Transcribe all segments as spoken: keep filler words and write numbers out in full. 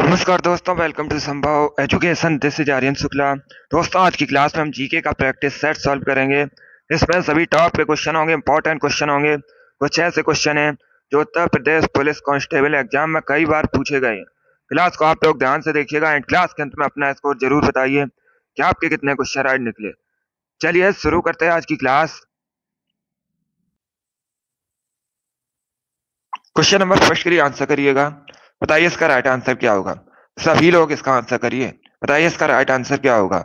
नमस्कार दोस्तों, welcome to Sambhav education. This is Aryan Shukla. दोस्तों, आज की क्लास में हम जीके का प्रैक्टिस सेट सॉल्व करेंगे। इसमें सभी टॉप के क्वेश्चन होंगे, इंपॉर्टेंट क्वेश्चन होंगे। कुछ ऐसे क्वेश्चन हैं जो Uttar Pradesh police constable exam में कई बार पूछे गए हैं। क्लास को आप लोग ध्यान से देखिएगा एंड क्लास के अंत में अपना स्कोर जरूर बताइए कि आपके कितने क्वेश्चन राइट निकले। चलिए शुरू करते हैं आज की क्लास। क्वेश्चन नंबर फर्स्ट के लिए आंसर करिएगा। बताइए इसका राइट आंसर क्या होगा। सभी लोग इसका आंसर करिए। बताइए इसका राइट आंसर क्या होगा।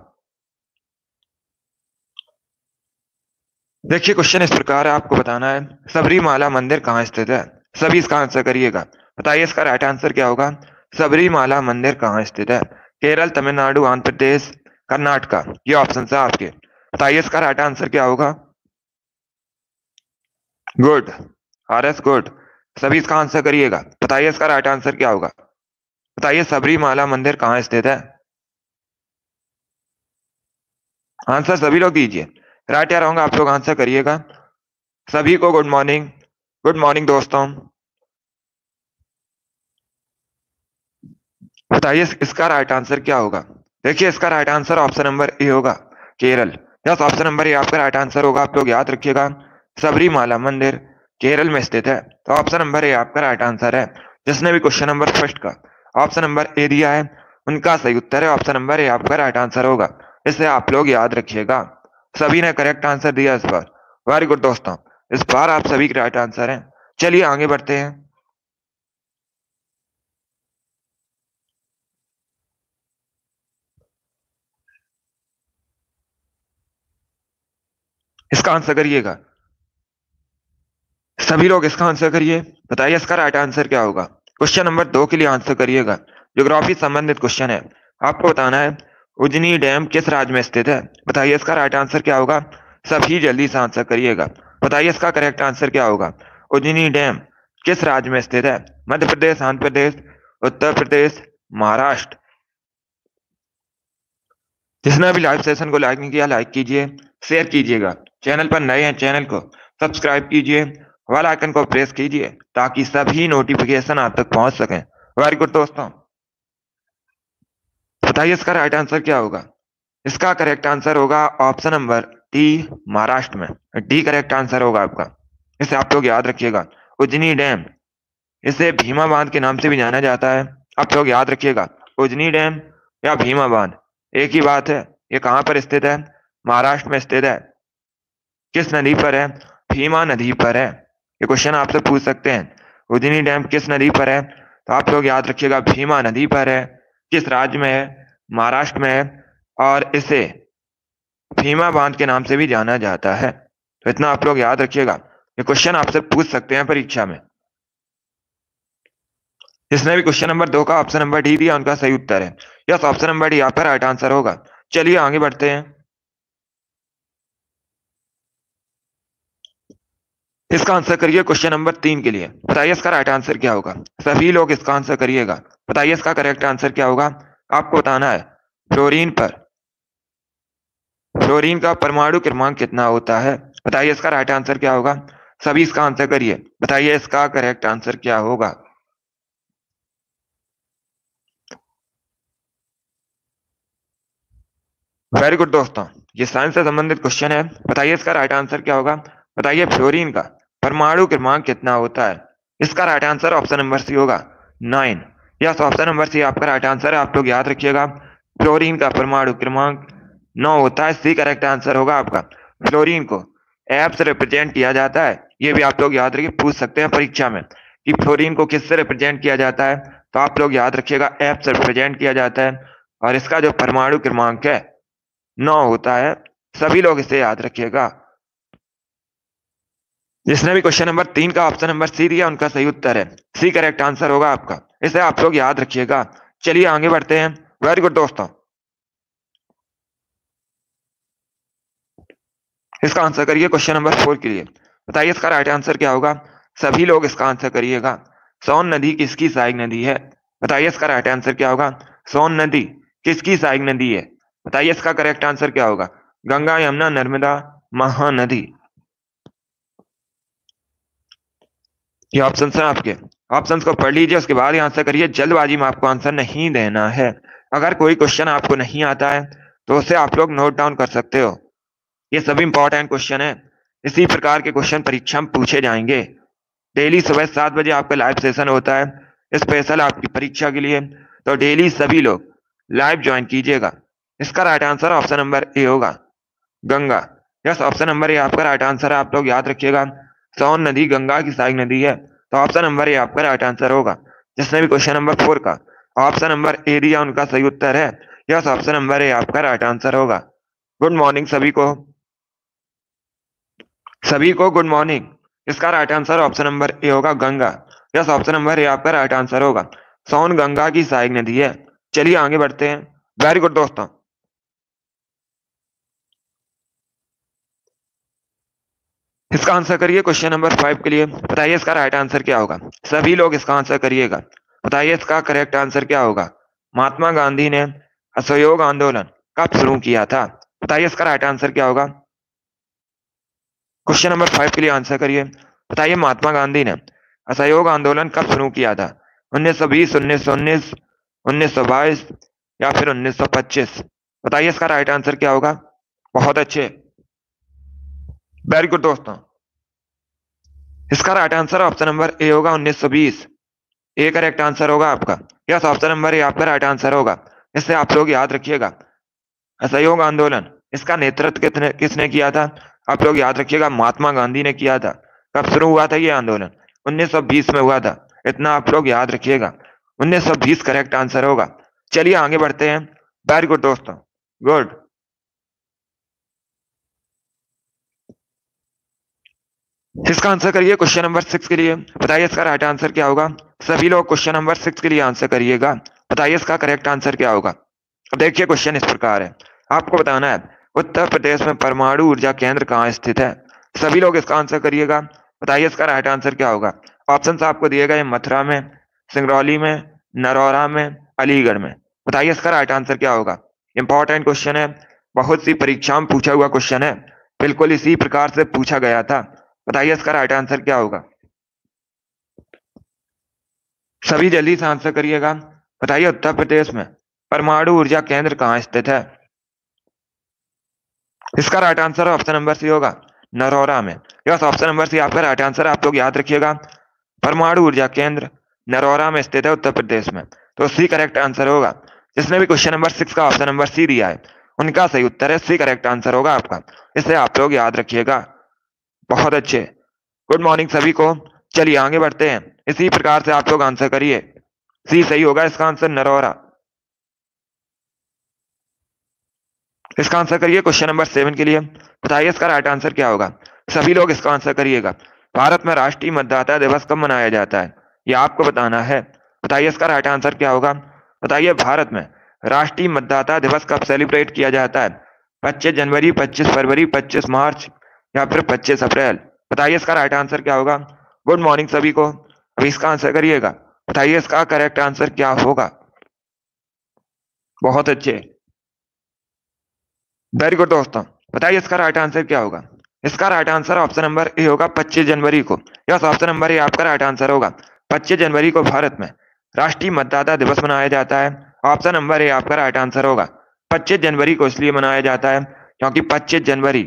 देखिए क्वेश्चन इस प्रकार है, आपको बताना है सबरीमाला मंदिर कहाँ स्थित है। सभी इसका आंसर करिएगा। बताइए इसका राइट आंसर क्या होगा। सबरीमाला मंदिर कहाँ स्थित है। केरल, तमिलनाडु, आंध्र प्रदेश, कर्नाटका, ये ऑप्शन है आपके। बताइए इसका राइट आंसर क्या होगा। Good, R S good. सभी इसका आंसर करिएगा। बताइए इसका राइट आंसर क्या होगा। बताइए सबरीमाला मंदिर कहाँ स्थित है। आंसर सभी लोग दीजिए। राइट या रॉन्ग आप लोग आंसर करिएगा। सभी को गुड मॉर्निंग। गुड मॉर्निंग दोस्तों। बताइए इसका राइट आंसर क्या होगा। देखिए इसका right answer option number A होगा, Kerala. Yes, option number A आपका राइट आंसर होगा। आप लोग याद रखिएगा, सबरीमाला मंदिर केरल में स्थित है। तो ऑप्शन नंबर ए आपका राइट आंसर है। जिसने भी क्वेश्चन नंबर फर्स्ट का ऑप्शन नंबर ए दिया है उनका सही उत्तर है ऑप्शन नंबर ए आपका राइट आंसर होगा। इसे आप लोग याद रखिएगा। सभी ने करेक्ट आंसर दिया इस बार। वेरी गुड दोस्तों, इस बार आप सभी के राइट आंसर हैं। चलिए आगे बढ़ते हैं। इसका आंसर करिएगा। सभी लोग इसका आंसर करिए। बताइए इसका राइट आंसर क्या होगा। क्वेश्चन नंबर दो के लिए आंसर करिएगा। ज्योग्राफी संबंधित क्वेश्चन है। आपको बताना है उजनी डैम किस राज्य में स्थित है। बताइए इसका राइट आंसर क्या होगा। सभी जल्दी से आंसर करिएगा। बताइए इसका करेक्ट आंसर क्या होगा। उजनी डैम किस राज्य में स्थित है। मध्य प्रदेश, आंध्र प्रदेश, उत्तर प्रदेश, महाराष्ट्र। जिसने भी लाइव सेशन को लाइक नहीं किया लाइक कीजिए, शेयर कीजिएगा। चैनल पर नए हैं चैनल को सब्सक्राइब कीजिए, बेल आइकन को प्रेस कीजिए ताकि सभी नोटिफिकेशन आप तक पहुंच सकें। वेरी गुड दोस्तों। बताइए इसका राइट आंसर क्या होगा। इसका करेक्ट आंसर होगा ऑप्शन नंबर डी, महाराष्ट्र में। डी करेक्ट आंसर होगा आपका। इसे आप लोग याद रखिएगा। उजनी डैम, इसे भीमा बांध के नाम से भी जाना जाता है। आप लोग याद रखिएगा, उजनी डैम या भीमा बांध एक ही बात है। ये कहां पर स्थित है। महाराष्ट्र में स्थित है। किस नदी पर है। भीमा नदी पर है। ये क्वेश्चन आपसे पूछ सकते हैं, उजनी डैम किस नदी पर है। तो आप लोग याद रखिएगा, भीमा नदी पर है। किस राज्य में है। महाराष्ट्र में है। और इसे भीमा बांध के नाम से भी जाना जाता है। तो इतना आप लोग याद रखिएगा। ये क्वेश्चन आपसे पूछ सकते हैं परीक्षा में। जिसने भी क्वेश्चन नंबर दो का ऑप्शन नंबर डी दिया उनका सही उत्तर है। यस, ऑप्शन नंबर डी आपका राइट आंसर होगा। चलिए आगे बढ़ते हैं। इसका आंसर करिए क्वेश्चन नंबर तीन के लिए। बताइए इसका राइट आंसर क्या होगा। सभी लोग इसका आंसर करिएगा। बताइए इसका करेक्ट आंसर क्या होगा। आपको बताना है फ्लोरीन पर फ्लोरीन का परमाणु क्रमांक कितना होता है। बताइए इसका राइट आंसर क्या होगा। सभी इसका आंसर करिए। बताइए इसका करेक्ट आंसर क्या होगा। वेरी गुड दोस्तों, ये साइंस से संबंधित क्वेश्चन है। बताइए इसका राइट आंसर क्या होगा। बताइए फ्लोरीन का परमाणु क्रमांक कितना होता है। इसका right answer option number C होगा, nine. Yes, option number C आपका राइट आंसर है। आप लोग याद रखिएगा, फ्लोरीन का परमाणु क्रमांक नौ होता है। सी करेक्ट आंसर होगा आपका। फ्लोरीन को एफ से रिप्रेजेंट किया जाता है। ये भी आप लोग याद रखिए, पूछ सकते हैं परीक्षा में कि फ्लोरीन को किससे रिप्रेजेंट किया जाता है। तो आप लोग याद रखिएगा, एफ से रिप्रेजेंट किया जाता है। और इसका जो परमाणु क्रमांक है नौ होता है। सभी लोग इसे याद रखिएगा। जिसने भी क्वेश्चन नंबर तीन का ऑप्शन नंबर सी दिया उनका सही उत्तर है। सी करेक्ट आंसर होगा आपका। इसे आप लोग याद रखिएगा। चलिए आगे बढ़ते हैं। वेरी गुड दोस्तों। इसका आंसर करिए क्वेश्चन नंबर फोर के लिए। बताइए इसका राइट आंसर क्या होगा। सभी लोग इसका आंसर करिएगा। सोन नदी किसकी सहायक नदी है। बताइए इसका राइट आंसर क्या होगा। सोन नदी किसकी सहायक नदी है। बताइए इसका करेक्ट आंसर क्या होगा। गंगा, यमुना, नर्मदा, महानदी। ये ऑप्शन है आपके। ऑप्शंस को पढ़ लीजिए, उसके बाद आंसर करिए। जल्दबाजी में आपको आंसर नहीं देना है। अगर कोई क्वेश्चन आपको नहीं आता है तो उसे आप लोग नोट डाउन कर सकते हो। ये सभी इंपॉर्टेंट क्वेश्चन है। इसी प्रकार के क्वेश्चन परीक्षा में पूछे जाएंगे। डेली सुबह सात बजे आपका लाइव सेशन होता है स्पेशल आपकी परीक्षा के लिए, तो डेली सभी लोग लाइव ज्वाइन कीजिएगा। इसका right answer option number A होगा, Ganga. Yes, option number A आपका राइट आंसर है। आप लोग याद रखिएगा, सोन नदी गंगा की सहायक नदी है, तो ऑप्शन नंबर ए आपका राइट आंसर होगा। जिसने भी क्वेश्चन नंबर फोर का ऑप्शन नंबर ए दिया उनका सही उत्तर है। यस, ऑप्शन नंबर ए आपका राइट आंसर होगा। गुड मॉर्निंग सभी को, सभी को गुड मॉर्निंग। इसका right answer option number A होगा, Ganga. Yes, option number A आपका राइट आंसर होगा। सोन गंगा की सहायक नदी है। चलिए आगे बढ़ते हैं। वेरी गुड दोस्तों। इसका आंसर करिए क्वेश्चन नंबर फाइव के लिए। बताइए इसका राइट आंसर क्या होगा। सभी लोग इसका आंसर करिएगा। बताइए इसका करेक्ट आंसर क्या होगा। महात्मा गांधी ने असहयोग आंदोलन कब शुरू किया था। बताइए इसका राइट आंसर क्या होगा। क्वेश्चन नंबर फाइव के लिए आंसर करिए। बताइए महात्मा गांधी ने असहयोग आंदोलन कब शुरू किया था। उन्नीस सौ बीस, उन्नीस सौ उन्नीस, उन्नीस सौ बाईस या फिर उन्नीस सौ पच्चीस। बताइए इसका राइट आंसर क्या होगा। बहुत अच्छे, वेरी गुड दोस्तों। इसका right answer option number A होगा, उन्नीस सौ बीस। ए करेक्ट आंसर होगा आपका। यस, ऑप्शन नंबर ए आपका राइट आंसर होगा। इससे आप लोग याद रखिएगा, असहयोग आंदोलन इसका नेतृत्व किसने किसने किया था। आप लोग याद रखिएगा, महात्मा गांधी ने किया था। कब शुरू हुआ था ये आंदोलन। उन्नीस सौ बीस में हुआ था। इतना आप लोग याद रखिएगा, उन्नीस सौ बीस करेक्ट आंसर होगा। चलिए आगे बढ़ते हैं। वेरी गुड दोस्तों, गुड। इसका आंसर करिए क्वेश्चन नंबर सिक्स के लिए। बताइए इसका राइट आंसर क्या होगा। सभी लोग क्वेश्चन नंबर सिक्स के लिए आंसर करिएगा। बताइए इसका करेक्ट आंसर क्या होगा। अब देखिए क्वेश्चन इस प्रकार है, आपको बताना है उत्तर प्रदेश में परमाणु ऊर्जा केंद्र कहाँ स्थित है। सभी लोग इसका आंसर करिएगा। बताइए इसका राइट आंसर क्या होगा। ऑप्शन आपको दिए गए मथुरा में, सिंगरौली में, नरौरा में, अलीगढ़ में। बताइए इसका राइट आंसर क्या होगा। इंपॉर्टेंट क्वेश्चन है, बहुत सी परीक्षा में पूछा हुआ क्वेश्चन है, बिल्कुल इसी प्रकार से पूछा गया था। बताइए इसका राइट आंसर क्या होगा। सभी जल्दी से आंसर करिएगा। बताइए उत्तर प्रदेश में परमाणु ऊर्जा केंद्र कहाँ स्थित है। इसका right answer option number C होगा, नरौरा में। यस, ऑप्शन नंबर सी आपका राइट आंसर। आप लोग याद रखिएगा, परमाणु ऊर्जा केंद्र नरौरा में स्थित है उत्तर प्रदेश में, तो सी करेक्ट आंसर होगा। जिसने भी क्वेश्चन नंबर सिक्स का ऑप्शन नंबर सी दिया है उनका सही उत्तर है, सी करेक्ट आंसर होगा आपका। इसे आप लोग याद रखिएगा। बहुत अच्छे, गुड मॉर्निंग सभी को। चलिए आगे बढ़ते हैं। इसी प्रकार से आप लोग आंसर करिए। सी सही होगा इसका आंसर, नरौरा। इसका आंसर करिए क्वेश्चन नंबर सेवन के लिए। बताइए इसका राइट आंसर क्या होगा। सभी लोग इसका आंसर करिएगा। भारत में राष्ट्रीय मतदाता दिवस कब मनाया जाता है, यह आपको बताना है। बताइए इसका राइट आंसर क्या होगा। बताइए भारत में राष्ट्रीय मतदाता दिवस कब सेलिब्रेट किया जाता है। पच्चीस जनवरी, पच्चीस फरवरी, पच्चीस मार्च या फिर पच्चीस अप्रैल। बताइए इसका राइट आंसर क्या होगा। गुड मॉर्निंग सभी को। अब इसका आंसर करिएगा। बताइए इसका करेक्ट आंसर क्या होगा। बहुत अच्छे, वेरी गुड दोस्तों। बताइए इसका राइट आंसर क्या होगा। इसका right answer option number A होगा, पच्चीस जनवरी को। यस, ऑप्शन नंबर ए आपका राइट आंसर होगा। पच्चीस जनवरी को भारत में राष्ट्रीय मतदाता दिवस मनाया जाता है। ऑप्शन नंबर ए आपका राइट आंसर होगा। पच्चीस जनवरी को इसलिए मनाया जाता है क्योंकि पच्चीस जनवरी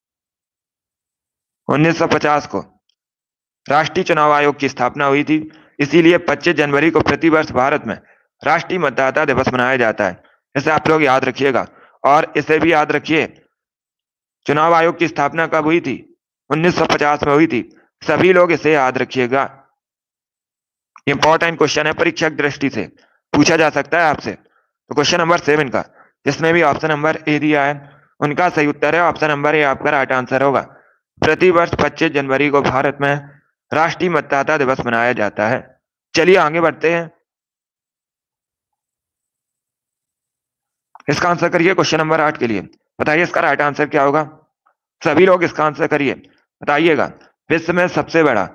उन्नीस सौ पचास को राष्ट्रीय चुनाव आयोग की स्थापना हुई थी। इसीलिए पच्चीस जनवरी को प्रतिवर्ष भारत में राष्ट्रीय मतदाता दिवस मनाया जाता है। इसे आप लोग याद रखिएगा। और इसे भी याद रखिए, चुनाव आयोग की स्थापना कब हुई थी, उन्नीस सौ पचास में हुई थी। सभी लोग इसे याद रखिएगा। इंपॉर्टेंट क्वेश्चन है, परीक्षा की दृष्टि से पूछा जा सकता है आपसे। तो क्वेश्चन नंबर सेवन का जिसने भी ऑप्शन नंबर ए दिया है उनका सही उत्तर है ऑप्शन नंबर ए आपका राइट आंसर होगा। प्रतिवर्ष पच्चीस जनवरी को भारत में राष्ट्रीय मतदाता दिवस मनाया जाता है। चलिए आगे बढ़ते हैं। इसका आंसर करिए क्वेश्चन नंबर आठ के लिए। बताइए इसका राइट आंसर क्या होगा। सभी लोग इसका आंसर करिए। बताइएगा विश्व में सबसे बड़ा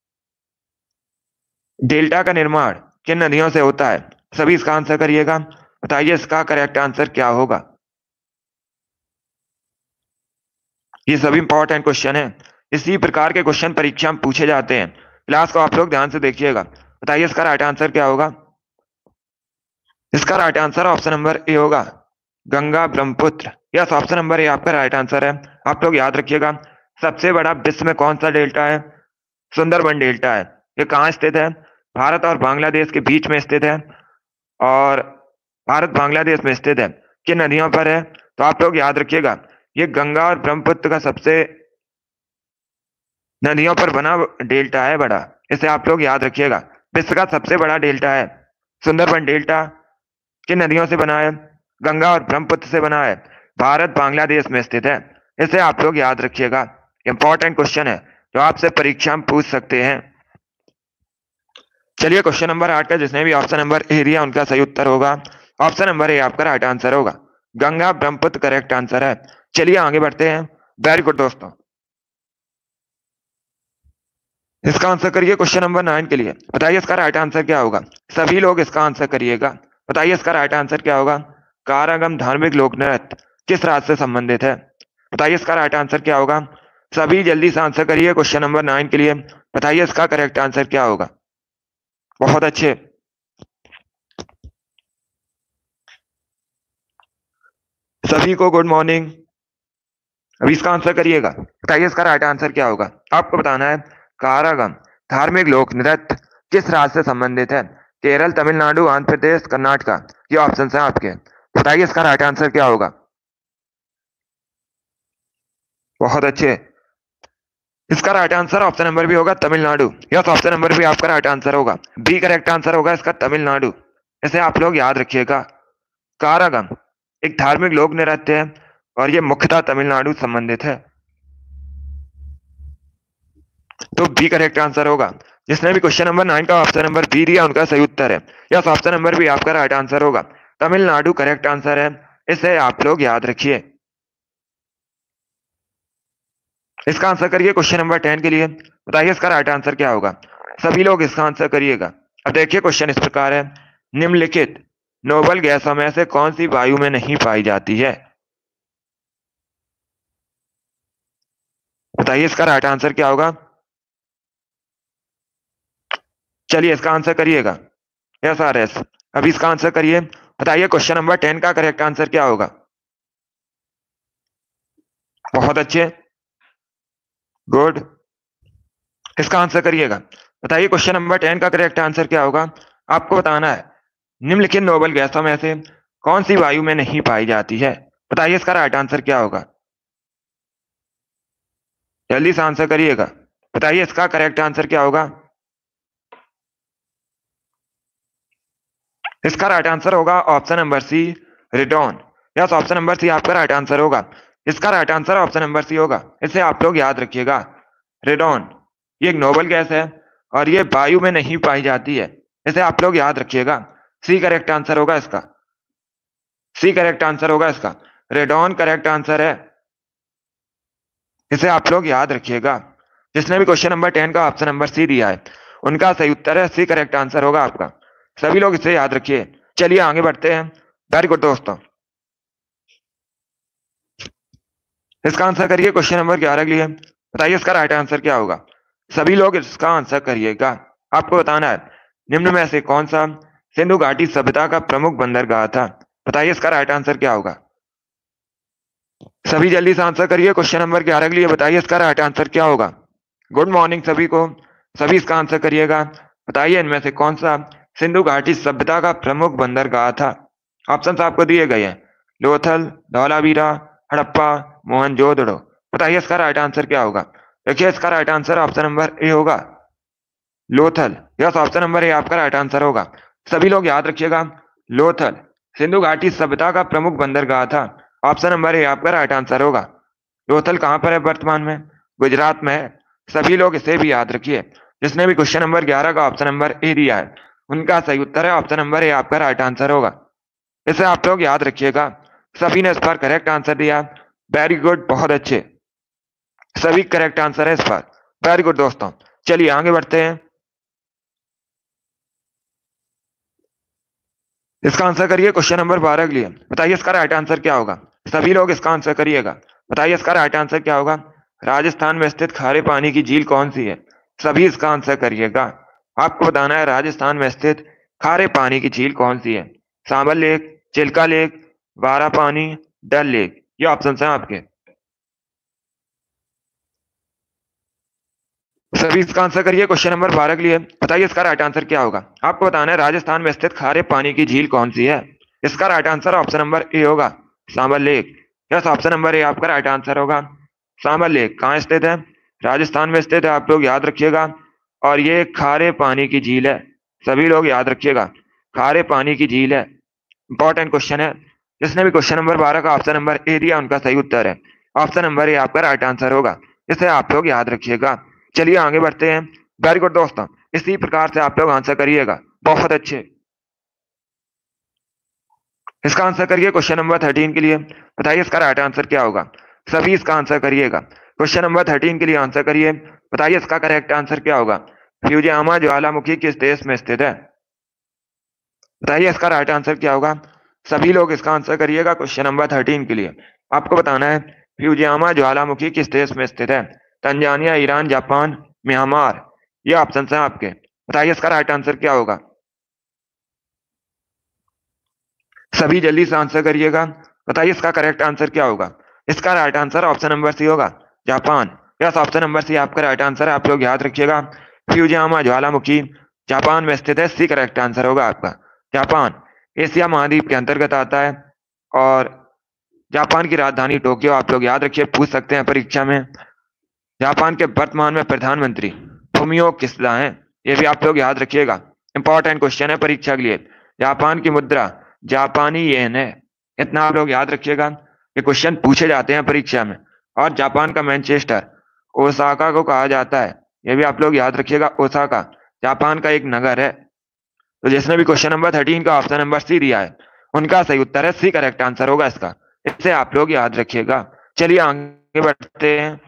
डेल्टा का निर्माण किन नदियों से होता है। सभी इसका आंसर करिएगा। बताइए इसका करेक्ट आंसर क्या होगा। ये सभी इंपॉर्टेंट क्वेश्चन है। इसी प्रकार के क्वेश्चन परीक्षा में पूछे जाते हैं। क्लास को आप लोग ध्यान से देखिएगा। बताइए इसका राइट आंसर क्या होगा। इसका right answer option number A होगा, Ganga Brahmaputra. Yes, option number A आपका राइट आंसर है। आप लोग याद रखिएगा, सबसे बड़ा विश्व में कौन सा डेल्टा है? सुंदरबन डेल्टा है। ये कहाँ स्थित है? भारत और बांग्लादेश के बीच में स्थित है, और भारत बांग्लादेश में स्थित है। किन नदियों पर है? तो आप लोग याद रखिएगा, ये गंगा और ब्रह्मपुत्र का सबसे नदियों पर बना डेल्टा है बड़ा। इसे आप लोग याद रखिएगा, विश्व का सबसे बड़ा डेल्टा है सुंदरबन डेल्टा। किन नदियों से बना है? गंगा और ब्रह्मपुत्र से बना है, भारत बांग्लादेश में स्थित है। इसे आप लोग याद रखिएगा, इंपॉर्टेंट क्वेश्चन है जो आपसे परीक्षा में पूछ सकते हैं। चलिए क्वेश्चन नंबर आठ का जिसने भी ऑप्शन नंबर ए दिया उनका सही उत्तर होगा ऑप्शन नंबर ए आपका राइट आंसर होगा, गंगा ब्रह्मपुत्र करेक्ट आंसर है। चलिए आगे बढ़ते हैं। वेरी गुड दोस्तों, इसका आंसर करिए क्वेश्चन नंबर नाइन के लिए। बताइए इसका राइट आंसर क्या होगा। सभी लोग इसका आंसर करिएगा। बताइए इसका राइट आंसर क्या होगा। कारागम धार्मिक लोक नृत्य किस राज्य से संबंधित है? बताइए इसका राइट आंसर क्या होगा। सभी जल्दी से आंसर करिए क्वेश्चन नंबर नाइन के लिए। बताइए इसका करेक्ट आंसर क्या होगा। बहुत अच्छे, सभी को गुड मॉर्निंग। अभी इसका आंसर करिएगा। बताइए इसका राइट आंसर क्या होगा। आपको बताना है, कारागम धार्मिक लोक नृत्य किस राज्य से संबंधित है? केरल, तमिलनाडु, आंध्र प्रदेश, कर्नाटका। ये ऑप्शन है आपके। बताइए इसका राइट आंसर क्या होगा। बहुत अच्छे, इसका right answer option number B होगा तमिलनाडु। यस, ऑप्शन नंबर भी आपका राइट आंसर होगा, बी करेक्ट आंसर होगा इसका तमिलनाडु। इसे आप लोग याद रखिएगा। कारागम एक धार्मिक लोक नृत्य है और ये मुख्यतः तमिलनाडु संबंधित है, तो बी करेक्ट आंसर होगा। जिसने भी क्वेश्चन नंबर नाइन का ऑप्शन नंबर बी दिया उनका सही उत्तर है। यस, ऑप्शन नंबर भी आपका राइट आंसर होगा, तमिलनाडु करेक्ट आंसर है। इसे आप लोग याद रखिए। इसका आंसर करिए क्वेश्चन नंबर टेन के लिए। बताइए इसका राइट आंसर क्या होगा। सभी लोग इसका आंसर करिएगा। अब देखिए क्वेश्चन इस प्रकार है, निम्नलिखित नोबल गैसों में से कौन सी वायु में नहीं पाई जाती है? बताइए इसका राइट आंसर क्या होगा। चलिए इसका आंसर करिएगा। यस आर एस, अभी इसका आंसर करिए। बताइए क्वेश्चन नंबर टेन का करेक्ट आंसर क्या होगा। बहुत अच्छे, गुड, इसका आंसर करिएगा। बताइए क्वेश्चन नंबर टेन का करेक्ट आंसर क्या होगा। आपको बताना है, निम्नलिखित नोबल गैसों में से कौन सी वायु में नहीं पाई जाती है? बताइए इसका राइट आंसर क्या होगा। जल्दी से आंसर करिएगा। बताइए इसका करेक्ट आंसर क्या होगा। इसका राइट आंसर होगा option number C, radon. Yes, option number C आपका राइट आंसर होगा। इसका right answer option number C होगा। इसे आप लोग याद रखिएगा। रेडॉन ये एक नोबल गैस है और ये वायु में नहीं पाई जाती है। इसे आप लोग याद रखिएगा। सी करेक्ट आंसर होगा इसका। सी करेक्ट आंसर होगा इसका। रेडॉन करेक्ट आंसर है। इसे आप लोग याद रखिएगा। जिसने भी क्वेश्चन नंबर टेन का ऑप्शन नंबर सी दिया है उनका सही उत्तर है सी करेक्ट आंसर होगा आपका। सभी लोग इसे याद रखिए। चलिए आगे बढ़ते हैं। वेरी गुड दोस्तों, इसका आंसर करिए क्वेश्चन नंबर ग्यारह के लिए। बताइए इसका राइट आंसर क्या होगा। सभी लोग इसका आंसर करिएगा। आपको बताना है, निम्न में से कौन सा सिंधु घाटी सभ्यता का प्रमुख बंदरगाह था? बताइए इसका राइट आंसर क्या होगा। सभी जल्दी से आंसर करिए क्वेश्चन नंबर ग्यारह के लिए। बताइए इसका राइट आंसर क्या होगा। गुड मॉर्निंग सभी को, सभी इसका आंसर करिएगा। बताइए इनमें से कौन सा सिंधु घाटी सभ्यता का प्रमुख बंदरगाह था? ऑप्शन आपको दिए गए हैं, लोथल, धौलावीरा, हड़प्पा, मोहनजोदड़ो। बताइए इसका राइट आंसर क्या होगा। देखिए इसका right answer option number A होगा, Lothal. Yes, option number A आपका राइट आंसर होगा। सभी लोग याद रखिएगा, लोथल सिंधु घाटी सभ्यता का प्रमुख बंदरगाह था। ऑप्शन नंबर ए आपका राइट आंसर होगा। लोथल कहां पर है वर्तमान में? गुजरात में है। सभी लोग इसे भी याद रखिए। जिसने भी क्वेश्चन नंबर ग्यारह का ऑप्शन नंबर ए दिया है उनका सही उत्तर है ऑप्शन नंबर ए आपका राइट आंसर होगा। इसे आप लोग याद रखिएगा। सभी ने इस पर करेक्ट आंसर दिया। वेरी गुड, बहुत अच्छे, सभी करेक्ट आंसर है इस पर। वेरी गुड दोस्तों, चलिए आगे बढ़ते हैं। इसका आंसर करिए क्वेश्चन नंबर बारह के लिए। बताइए इसका राइट आंसर क्या होगा। सभी लोग इसका आंसर करिएगा। बताइए इसका राइट आंसर क्या होगा। राजस्थान में स्थित खारे पानी की झील कौन सी है? सभी इसका आंसर करिएगा। आपको बताना है राजस्थान में स्थित खारे पानी की झील कौन सी है। सांबर लेक, चिल्का लेक, बारा पानी, डल लेक। ये ऑप्शन है आपके। सभी इसका आंसर करिए। क्वेश्चन नंबर बारह के लिए बताइए इसका राइट आंसर क्या होगा। आपको बताना है राजस्थान में स्थित खारे पानी की झील कौन सी है। इसका right answer option number A होगा, Sambhar lake. Yes, option number A आपका राइट आंसर होगा। सांबर लेक कहाँ स्थित है? राजस्थान में स्थित है, आप लोग याद रखिएगा। और ये खारे पानी की झील है, सभी लोग याद रखिएगा, खारे पानी की झील है। इंपॉर्टेंट क्वेश्चन है। जिसने भी क्वेश्चन नंबर बारह का ऑप्शन नंबर ए दिया उनका सही उत्तर है। ऑप्शन नंबर ए आपका राइट आंसर होगा, इसे आप लोग याद रखिएगा। चलिए आगे बढ़ते हैं। वेरी गुड दोस्तों, इसी प्रकार से आप लोग आंसर करिएगा, बहुत अच्छे। इसका आंसर करिए क्वेश्चन नंबर थर्टीन के लिए। बताइए इसका राइट आंसर क्या होगा। सभी इसका आंसर करिएगा। क्वेश्चन नंबर थर्टीन के लिए आंसर करिए। बताइए इसका करेक्ट आंसर क्या होगा। फ्यूजियामा ज्वालामुखी किस देश में स्थित है? बताइए इसका राइट आंसर क्या होगा। सभी लोग इसका आंसर करिएगा क्वेश्चन नंबर थर्टीन के लिए। आपको बताना है फ्यूजियामा ज्वालामुखी किस देश में स्थित है। Tanzania, Iran, Japan, Myanmar. ये ऑप्शन है आपके। बताइए इसका राइट आंसर क्या होगा। सभी जल्दी से आंसर करिएगा। बताइए इसका करेक्ट आंसर क्या होगा। इसका right answer option number C होगा, Japan. Yes, option number C आपका राइट आंसर है, आप लोग याद रखिएगा। फ्यूजियामा ज्वालामुखी जापान में स्थित है, सी करेक्ट आंसर होगा आपका, जापान। एशिया महाद्वीप के अंतर्गत आता है और जापान की राजधानी टोक्यो, आप लोग याद रखिए, पूछ सकते हैं परीक्षा में। जापान के वर्तमान में प्रधानमंत्री फुमियो किशिदा हैं, ये भी आप लोग याद रखिएगा। इंपॉर्टेंट क्वेश्चन है परीक्षा के लिए। जापान की मुद्रा जापानी येन है, इतना आप लोग याद रखिएगा, ये क्वेश्चन पूछे जाते हैं परीक्षा में। और जापान का मैनचेस्टर ओसाका को कहा जाता है, ये भी आप लोग याद रखिएगा। ओसाका जापान का एक नगर है। तो जिसने भी क्वेश्चन नंबर थर्टीन का ऑप्शन नंबर सी दिया है उनका सही उत्तर है, सी करेक्ट आंसर होगा इसका, इसे आप लोग याद रखिएगा। चलिए आगे बढ़ते हैं।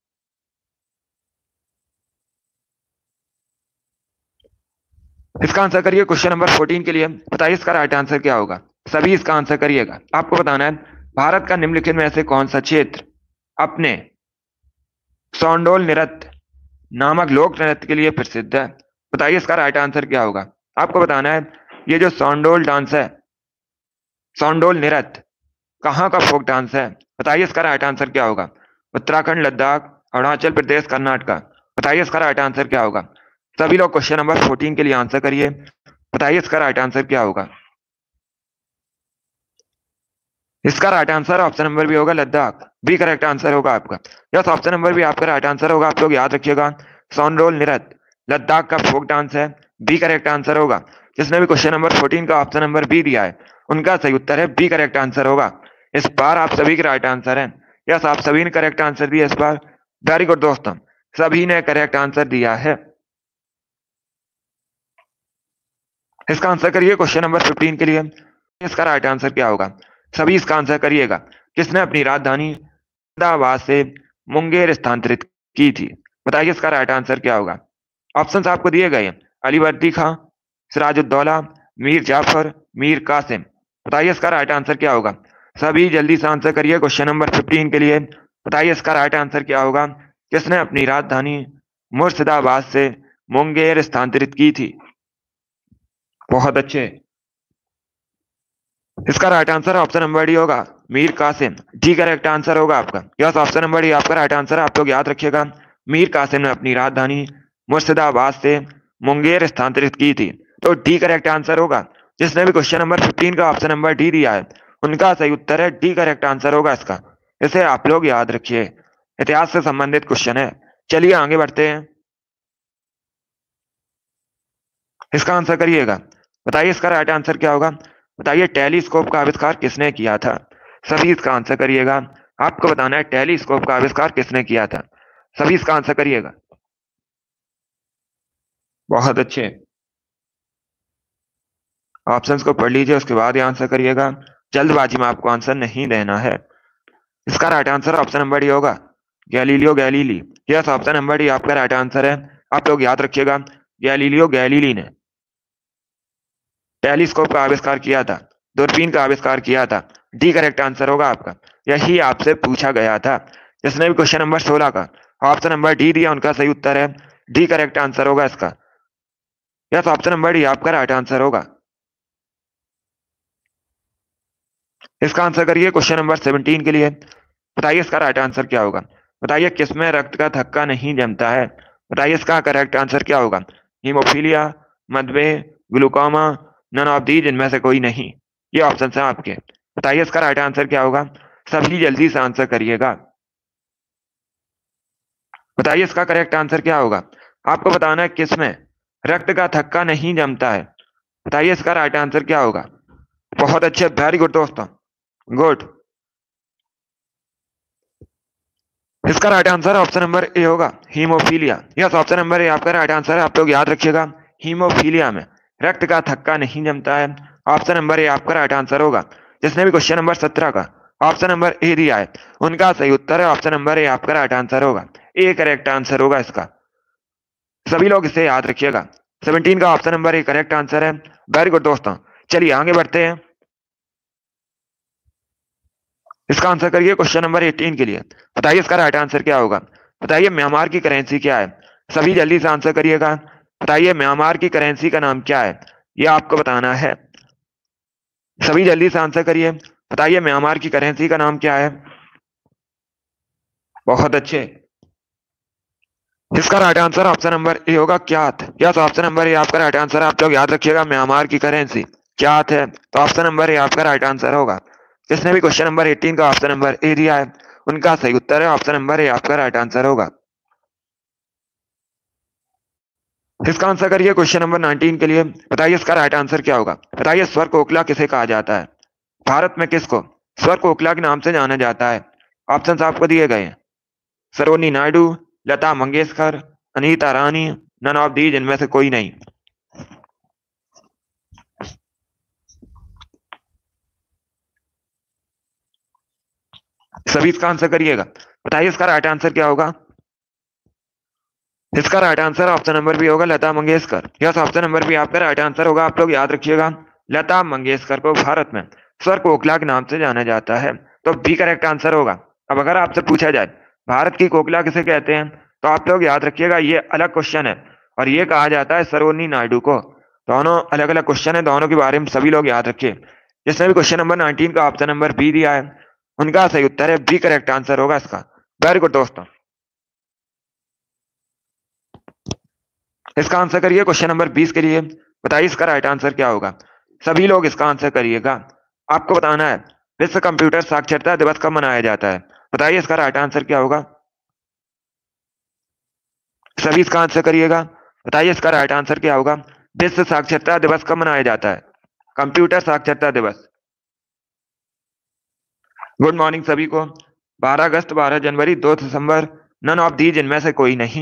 इसका आंसर करिए क्वेश्चन नंबर फोर्टीन के लिए। बताइए इसका राइट आंसर क्या होगा। सभी इसका आंसर करिएगा। आपको बताना है भारत का निम्नलिखित में से कौन सा क्षेत्र अपने सौंडोल नृत्य नामक लोक नृत्य के लिए प्रसिद्ध है। बताइए इसका राइट आंसर क्या होगा। आपको बताना है ये जो सौंडोल डांस है, सौंडोल नृत्य कहाँ का फोक डांस है। बताइए इसका राइट आंसर क्या होगा। उत्तराखंड, लद्दाख, अरुणाचल प्रदेश, कर्नाटका। बताइए इसका राइट आंसर क्या होगा। सभी लोग क्वेश्चन नंबर फोर्टीन के लिए आंसर करिए। बताइए इसका राइट आंसर क्या होगा। इसका right answer option number B होगा, लद्दाख। बी करेक्ट आंसर होगा आपका। यस, ऑप्शन नंबर भी आपका राइट आंसर होगा, आप लोग याद रखिएगा। सौंडोल नृत्य लद्दाख का फोक डांस है, बी करेक्ट आंसर होगा। जिसने भी क्वेश्चन नंबर फोर्टीन का ऑप्शन नंबर बी दिया है उनका सही उत्तर है, बी करेक्ट आंसर होगा। इस बार आप सभी के राइट आंसर है। यस, आप सभी ने करेक्ट आंसर दिया इस बार। वेरी गुड दोस्तों, सभी ने करेक्ट आंसर दिया है। इसका आंसर करिए क्वेश्चन नंबर फिफ्टीन के लिए। इसका राइट आंसर क्या होगा। सभी इसका आंसर करिएगा। किसने अपनी राजधानी अहमदाबाद से मुंगेर स्थानांतरित की थी। बताइए इसका राइट आंसर क्या होगा। ऑप्शंस आपको दिए गए हैं, अली वर्दी खां, सिराजुद्दौला, मीर जाफर, मीर कासिम। बताइए इसका राइट आंसर क्या होगा। सभी जल्दी से आंसर करिए क्वेश्चन नंबर फिफ्टीन के लिए। बताइए इसका राइट आंसर क्या होगा। किसने अपनी राजधानी मुर्शिदाबाद से मुंगेर स्थानांतरित की थी। बहुत अच्छे। इसका right answer option number D होगा, Mir Qasim. D correct answer होगा आपका। यस, ऑप्शन नंबर डी आपका राइट आंसर है, आप लोग याद रखिएगा। मीर कासिम ने अपनी राजधानी मुर्शिदाबाद से मुंगेर स्थानांतरित की थी, तो डी करेक्ट आंसर होगा। जिसने भी क्वेश्चन नंबर फिफ्टीन का ऑप्शन नंबर डी दिया है उनका सही उत्तर है, डी करेक्ट आंसर होगा इसका, इसे आप लोग याद रखिए। इतिहास से संबंधित क्वेश्चन है। चलिए आगे बढ़ते हैं। इसका आंसर करिएगा। बताइए इसका राइट आंसर क्या होगा। बताइए टेलीस्कोप का आविष्कार किसने किया था। सभी इसका आंसर करिएगा। आपको बताना है टेलीस्कोप का आविष्कार किसने किया था। सभी इसका आंसर करिएगा। बहुत अच्छे। ऑप्शंस को पढ़ लीजिए, उसके बाद ही आंसर करिएगा। जल्दबाजी में आपको आंसर नहीं देना है। इसका right answer option number D होगा, Galileo Galilei. Yes, option number D आपका राइट आंसर है, आप लोग याद रखिएगा। गैलीलियो गैलीली ने टेलीस्कोप का आविष्कार किया था, दूरबीन का आविष्कार किया था। डी करेक्ट आंसर होगा आपका, यही आपसे पूछा गया था। जिसने भी क्वेश्चन नंबर सोलह का ऑप्शन नंबर डी दिया उनका सही उत्तर है, डी करेक्ट आंसर होगा इसका। यस, ऑप्शन नंबर डी आपका राइट आंसर होगा। इसका आंसर करिए क्वेश्चन नंबर सेवनटीन के लिए। बताइए इसका राइट आंसर क्या होगा। बताइए किसमें रक्त का थक्का नहीं जमता है। बताइए इसका करेक्ट आंसर क्या होगा। हीमोफीलिया, मधुमेह, ग्लूकोमा, नन ऑफ दीज, इनमें से कोई नहीं। ये ऑप्शन है आपके। बताइए इसका राइट आंसर क्या होगा। सभी जल्दी से आंसर करिएगा। बताइए इसका करेक्ट आंसर क्या होगा। आपको बताना है किसमें रक्त का थक्का नहीं जमता है। बताइए इसका राइट आंसर क्या होगा। बहुत अच्छे, वेरी गुड दोस्तों, गुड। इसका right answer option number A होगा, haemophilia. Yes, option number A आपका राइट आंसर है। आप लोग याद रखिएगा, हीमोफीलिया में रक्त का थक्का नहीं जमता है। ऑप्शन नंबर ए आपका राइट आंसर होगा। जिसने भी क्वेश्चन नंबर सत्रह का ऑप्शन नंबर ए दिया है उनका सही उत्तर है ऑप्शन नंबर ए आपका राइट आंसर होगा। ए करेक्ट आंसर होगा इसका। सभी लोग इसे याद रखिएगा। सेवनटीन का option number A correct answer है। वेरी गुड दोस्तों, चलिए आगे बढ़ते हैं। इसका आंसर करिए क्वेश्चन नंबर एटीन के लिए। बताइए इसका राइट आंसर क्या होगा। बताइए म्यांमार की करेंसी क्या है। सभी जल्दी से आंसर करिएगा। बताइए म्यांमार की करेंसी का नाम क्या है, यह आपको बताना है। सभी जल्दी से आंसर करिए। बताइए म्यांमार की करेंसी का नाम क्या है। बहुत अच्छे। इसका right answer option number A होगा, kyat. Yes, option number A आपका राइट आंसर है। आप लोग याद रखिएगा, म्यांमार की करेंसी क्यात है, तो ऑप्शन नंबर ए आपका राइट आंसर होगा। जिसने भी क्वेश्चन नंबर एटीन का ऑप्शन नंबर ए दिया है उनका सही उत्तर है ऑप्शन नंबर ए आपका राइट आंसर होगा। इसका आंसर करिए क्वेश्चन नंबर नाइनटीन के लिए। बताइए इसका राइट आंसर क्या होगा। बताइए स्वर कोकिला किसे कहा जाता है। भारत में किसको स्वर कोकिला के नाम से जाना जाता है। ऑप्शन आपको दिए गए हैं। Sarojini Naidu, Lata Mangeshkar, Anita Rani, none of these, इनमें से कोई नहीं। सभी इसका आंसर करिएगा। बताइए इसका राइट आंसर क्या होगा। इसका right answer option number B होगा, Lata Mangeshkar. Yes, option number B आपका राइट आंसर होगा। आप लोग याद रखिएगा, लता मंगेशकर को भारत में स्वर कोकिला के नाम से जाना जाता है, तो बी करेक्ट आंसर होगा। अब अगर आपसे पूछा जाए भारत की कोकिला किसे कहते हैं, तो आप लोग याद रखिएगा ये अलग क्वेश्चन है और ये कहा जाता है सरोनी नायडू को। दोनों अलग अलग क्वेश्चन है, दोनों के बारे में सभी लोग याद रखिए। जिसने भी क्वेश्चन नंबर नाइनटीन का ऑप्शन नंबर बी दिया है उनका सही उत्तर है बी करेक्ट आंसर होगा इसका। वेरी गुड दोस्तों। इसका आंसर करिए क्वेश्चन नंबर बीस के लिए। बताइए इसका राइट आंसर क्या होगा। सभी लोग इसका आंसर करिएगा। आपको बताना है विश्व कंप्यूटर साक्षरता दिवस कब मनाया जाता है। बताइए इसका राइट आंसर क्या होगा। सभी इसका आंसर करिएगा। बताइए इसका राइट आंसर क्या होगा। विश्व साक्षरता दिवस कब मनाया जाता है। कंप्यूटर साक्षरता दिवस। गुड मॉर्निंग सभी को। बारह अगस्त, बारह जनवरी, दो दिसंबर, नन ऑफ दीज, इनमें से कोई नहीं।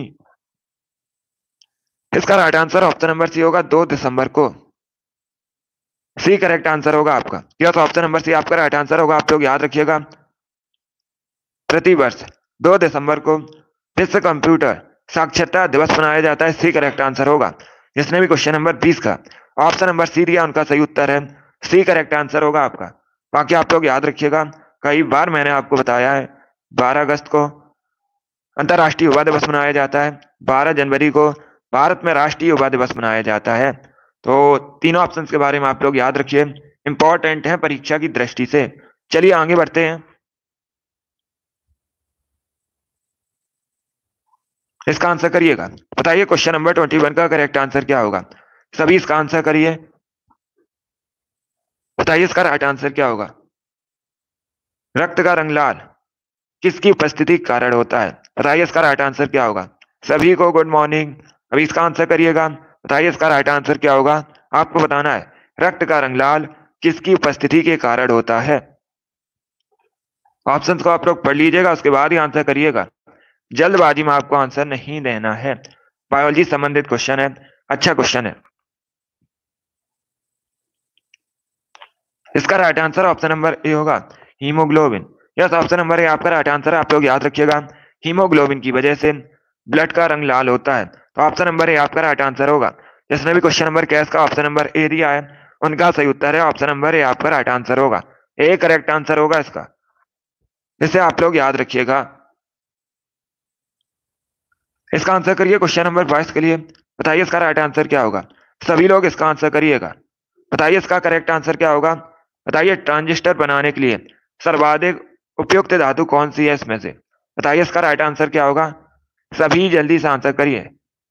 इसका right answer option number C होगा, दो दिसंबर को। सी करेक्ट आंसर होगा आपका। यस, ऑप्शन नंबर सी आपका राइट आंसर होगा। आप लोग याद रखिएगा, प्रतिवर्ष दो दिसंबर को विश्व कंप्यूटर साक्षरता दिवस मनाया जाता है। सी करेक्ट आंसर होगा। जिसने भी क्वेश्चन नंबर बीस का ऑप्शन नंबर सी दिया उनका सही उत्तर है सी करेक्ट आंसर होगा आपका। बाकी आप लोग याद रखिएगा, कई बार मैंने आपको बताया है बारह अगस्त को अंतर्राष्ट्रीय युवा दिवस मनाया जाता है, बारह जनवरी को भारत में राष्ट्रीय युवा दिवस मनाया जाता है। तो तीनों ऑप्शन के बारे में आप लोग याद रखिए, इंपॉर्टेंट है परीक्षा की दृष्टि से। चलिए आगे बढ़ते हैं। इसका आंसर करिएगा। बताइए क्वेश्चन नंबर ट्वेंटी वन का करेक्ट आंसर क्या होगा। सभी इसका आंसर करिए। बताइए इसका राइट आंसर क्या होगा। रक्त का रंग लाल किसकी उपस्थिति के कारण होता है। बताइए इसका राइट आंसर क्या होगा। सभी को गुड मॉर्निंग। अभी इसका आंसर करिएगा। बताइए इसका राइट आंसर क्या होगा। आपको बताना है रक्त का रंग लाल किसकी उपस्थिति के कारण होता है। ऑप्शंस को आप लोग पढ़ लीजिएगा, उसके बाद ही आंसर करिएगा। जल्दबाजी में आपको आंसर नहीं देना है। बायोलॉजी संबंधित क्वेश्चन है, अच्छा क्वेश्चन है। इसका right answer option number A होगा, haemoglobin. Yes, option number A आपका राइट आंसर है। आप लोग याद रखिएगा, हीमोग्लोबिन की वजह से ब्लड का रंग लाल होता है, तो ऑप्शन नंबर ए आपका राइट आंसर होगा। जिसने भी क्वेश्चन नंबर कैस का ऑप्शन नंबर ए दिया है उनका सही उत्तर है ऑप्शन नंबर ए आपका राइट आंसर होगा। ए करेक्ट आंसर होगा इसका, इसे आप लोग याद रखिएगा। इसका आंसर करिए क्वेश्चन नंबर बाईस के लिए। बताइए इसका राइट आंसर क्या होगा। सभी लोग इसका आंसर करिएगा। बताइए इसका करेक्ट आंसर क्या होगा। बताइए ट्रांजिस्टर बनाने के लिए सर्वाधिक उपयुक्त धातु कौन सी है इसमें से। बताइए इसका राइट आंसर क्या होगा। सभी जल्दी से आंसर करिए।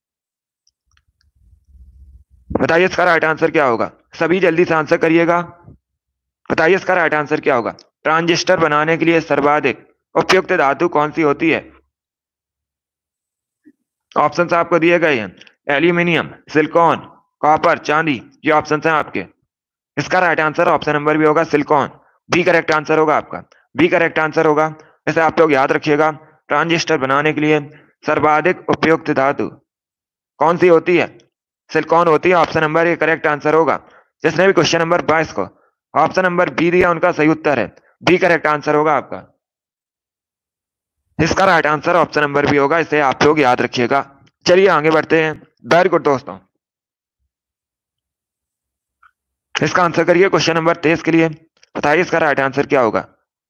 बताइए इसका राइट आंसर क्या होगा। सभी जल्दी से आंसर करिएगा। बताइए इसका राइट आंसर क्या होगा। ट्रांजिस्टर बनाने के लिए सर्वाधिक उपयुक्त धातु कौन सी होती है। ऑप्शन आपको दिए गए हैं, एल्यूमिनियम, सिलिकॉन, कॉपर, चांदी। ये ऑप्शन हैं आपके। इसका right answer option number B होगा सिलिकॉन। बी करेक्ट आंसर होगा आपका। बी करेक्ट आंसर होगा। इसे आप लोग याद रखिएगा। ट्रांजिस्टर बनाने के लिए सर्वाधिक उपयुक्त धातु कौन सी होती है। सिलिकॉन होती है। Option number A correct answer होगा। जिसने भी क्वेश्चन नंबर बाईस को ऑप्शन नंबर बी दिया उनका सही उत्तर है। बी करेक्ट आंसर होगा आपका। इसका right answer option number B होगा। इसे आप लोग याद रखिएगा। चलिए आगे बढ़ते हैं। वेरी गुड दोस्तों। इसका आंसर करिए क्वेश्चन नंबर तेईस के लिए। बताइए इसका राइट आंसर क्या होगा।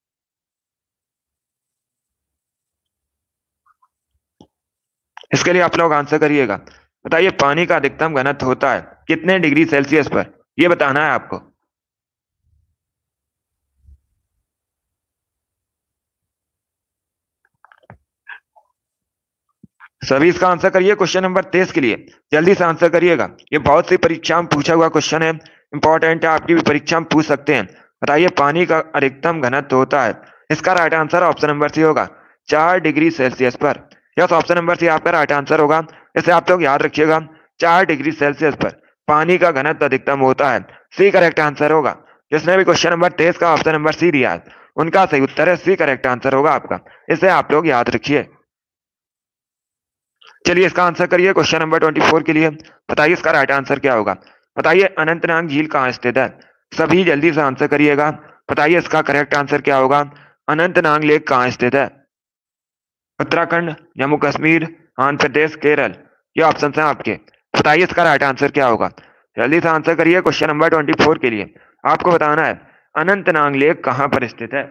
इसके लिए आप लोग आंसर करिएगा। बताइए पानी का अधिकतम घनत्व होता है कितने डिग्री सेल्सियस पर, यह बताना है आपको। सभी इसका आंसर करिए क्वेश्चन नंबर तेईस के लिए। जल्दी से आंसर करिएगा। ये बहुत सी परीक्षा में पूछा हुआ क्वेश्चन है, इंपॉर्टेंट है, आपकी भी परीक्षा में पूछ सकते हैं। बताइए पानी का अधिकतम घनत्व होता है। इसका right answer option number C होगा, चार डिग्री सेल्सियस पर। यस, ऑप्शन नंबर सी आपका राइट आंसर होगा। इसे आप लोग याद रखिएगा। चार डिग्री सेल्सियस पर पानी का घनत्व अधिकतम होता है। सी करेक्ट आंसर होगा। जिसने भी क्वेश्चन नंबर तेईस का ऑप्शन नंबर सी दिया है उनका सही उत्तर है सी करेक्ट आंसर होगा आपका। इसे आप लोग याद रखिए। चलिए इसका आंसर करिए क्वेश्चन नंबर चौबीस के लिए। बताइए इसका राइट आंसर क्या होगा। बताइए अनंतनाग झील कहाँ स्थित है। सभी जल्दी से आंसर करिएगा। बताइए इसका करेक्ट आंसर क्या होगा। अनंतनाग लेक कहाँ स्थित है। उत्तराखंड, जम्मू कश्मीर, आंध्र प्रदेश, केरल। ये ऑप्शन हैं आपके। बताइए इसका राइट आंसर क्या होगा। जल्दी से आंसर करिए क्वेश्चन नंबर चौबीस के लिए। आपको बताना है अनंतनाग लेक कहाँ पर स्थित है।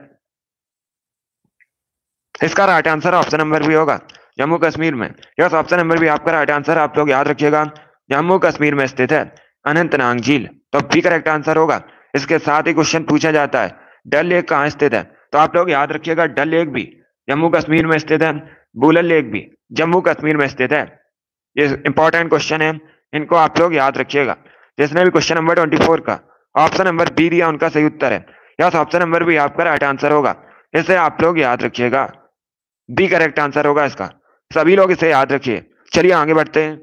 इसका right answer option number B होगा जम्मू कश्मीर में। यस, ऑप्शन नंबर भी आपका राइट आंसर। आप लोग याद रखिएगा जम्मू कश्मीर में स्थित है अनंतनाग झील, तो भी करेक्ट आंसर होगा। इसके साथ ही क्वेश्चन पूछा जाता है डल लेक कहाँ स्थित है, तो आप लोग याद रखिएगा डल लेक भी जम्मू कश्मीर में स्थित है, बुलर लेक भी जम्मू कश्मीर में स्थित है। ये इंपॉर्टेंट क्वेश्चन है, इनको आप लोग याद रखिएगा। जिसने भी क्वेश्चन नंबर चौबीस का ऑप्शन नंबर बी दिया उनका सही उत्तर है। यस, ऑप्शन नंबर भी आपका राइट आंसर होगा। इसे आप लोग याद रखिएगा। बी करेक्ट आंसर होगा इसका। सभी लोग इसे याद रखिए। चलिए आगे बढ़ते हैं।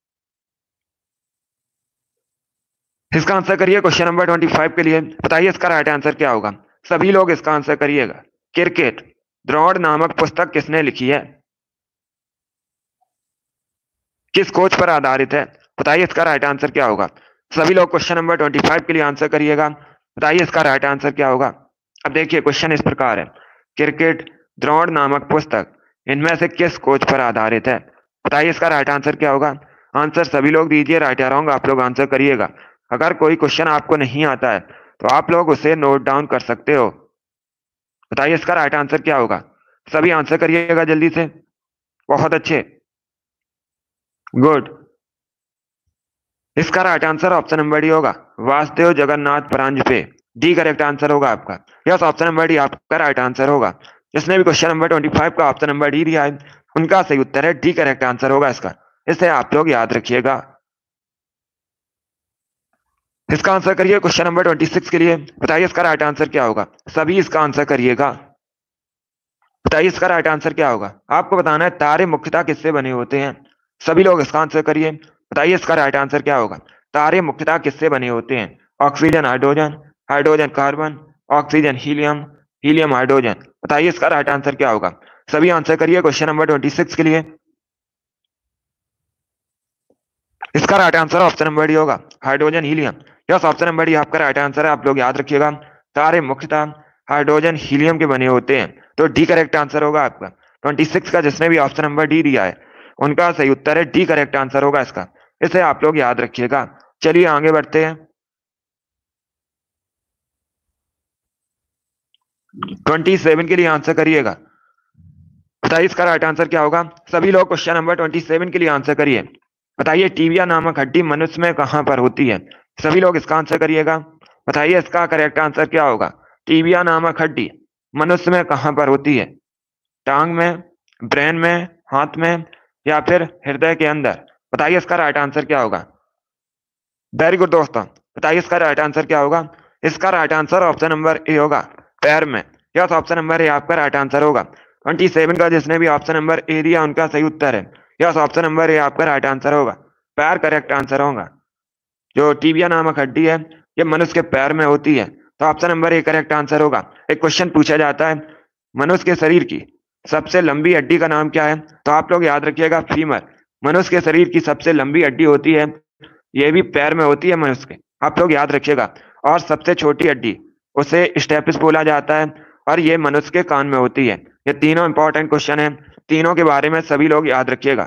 इसका आंसर करिए क्वेश्चन नंबर पच्चीस के लिए। बताइए इसका राइट आंसर क्या होगा। सभी लोग इसका आंसर करिएगा। क्रिकेट द्रोण नामक पुस्तक किसने लिखी है, किस कोच पर आधारित है। बताइए इसका राइट आंसर क्या होगा। सभी लोग क्वेश्चन नंबर पच्चीस के लिए आंसर करिएगा। बताइए इसका राइट आंसर क्या होगा। अब देखिए क्वेश्चन इस प्रकार है, क्रिकेट द्रोण नामक पुस्तक इनमें से किस कोच पर आधारित है। बताइए इसका राइट आंसर क्या होगा। आंसर सभी लोग दीजिए, राइट या रॉन्ग आप लोग आंसर करिएगा। अगर कोई क्वेश्चन आपको नहीं आता है तो आप लोग उसे नोट डाउन कर सकते हो। बताइए इसका राइट आंसर क्या होगा। सभी आंसर करिएगा जल्दी से। बहुत अच्छे, गुड। इसका right answer option number D होगा, Vasudev Jagannath Paranjpe. D correct answer होगा आपका। यस, ऑप्शन नंबर डी आपका राइट आंसर होगा। जिसने भी क्वेश्चन नंबर पच्चीस का ऑप्शन नंबर डी दिया है उनका सही उत्तर है डी करेक्ट आंसर होगा इसका। इसे आप लोग याद रखिएगा। इसका आंसर करिए क्वेश्चन नंबर छब्बीस के लिए। बताइए इसका राइट आंसर क्या होगा। सभी इसका आंसर करिएगा। बताइए इसका राइट आंसर क्या होगा। आपको बताना है तारे मुख्यतः किससे बने होते हैं। सभी लोग इसका आंसर करिए। बताइए इसका राइट आंसर क्या होगा। तारे मुख्यतः किससे बने होते हैं। Oxygen hydrogen, hydrogen carbon, oxygen helium, helium hydrogen. बताइए इसका राइट आंसर क्या होगा। सभी आंसर करिए क्वेश्चन नंबर छब्बीस के लिए। इसका right answer option number D होगा, hydrogen helium. Yes, option number D आपका राइट आंसर है। आप लोग याद रखिएगा तारे मुख्यतः हाइड्रोजन हीलियम के बने होते हैं, तो डी करेक्ट आंसर होगा आपका। छब्बीस का जिसने भी ऑप्शन नंबर डी दिया है उनका सही उत्तर है डी करेक्ट आंसर होगा इसका। इसे आप लोग याद रखिएगा। चलिए आगे बढ़ते हैं। सत्ताईस के लिए आंसर करिएगा। बताइए इसका राइट आंसर क्या होगा। सभी लोग क्वेश्चन नंबर सत्ताईस के लिए आंसर करिए। बताइए टीबिया नामक हड्डी मनुष्य में कहां पर होती है? सभी लोग इसका आंसर करिएगा। बताइए इसका करेक्ट आंसर क्या होगा? टीबिया नामक हड्डी मनुष्य में कहां पर होती है? टांग में, ब्रेन में, हाथ में, या फिर हृदय के अंदर? बताइए इसका राइट आंसर क्या होगा? वेरी गुड दोस्तों, बताइए इसका राइट आंसर क्या होगा? इसका right answer option number A होगा, पैर में। यस, ऑप्शन नंबर ए आपका राइट आंसर होगा। ट्वेंटी सेवन का जिसने भी ऑप्शन नंबर ए दिया उनका सही उत्तर है। यस, ऑप्शन नंबर ए आपका राइट आंसर होगा, पैर करेक्ट आंसर होगा। जो टीबिया नामक हड्डी है ये मनुष्य के पैर में होती है, तो option number A correct answer होगा। एक क्वेश्चन पूछा जाता है मनुष्य के शरीर की सबसे लंबी हड्डी का नाम क्या है, तो आप लोग याद रखिएगा फीमर। मनुष्य के शरीर की सबसे लंबी हड्डी होती है, ये भी पैर में होती है मनुष्य के, आप लोग याद रखिएगा। और सबसे छोटी हड्डी उसे स्टेपिस बोला जाता है, और ये मनुष्य के कान में होती है। ये तीनों इंपॉर्टेंट क्वेश्चन है, तीनों के बारे में सभी लोग याद रखिएगा।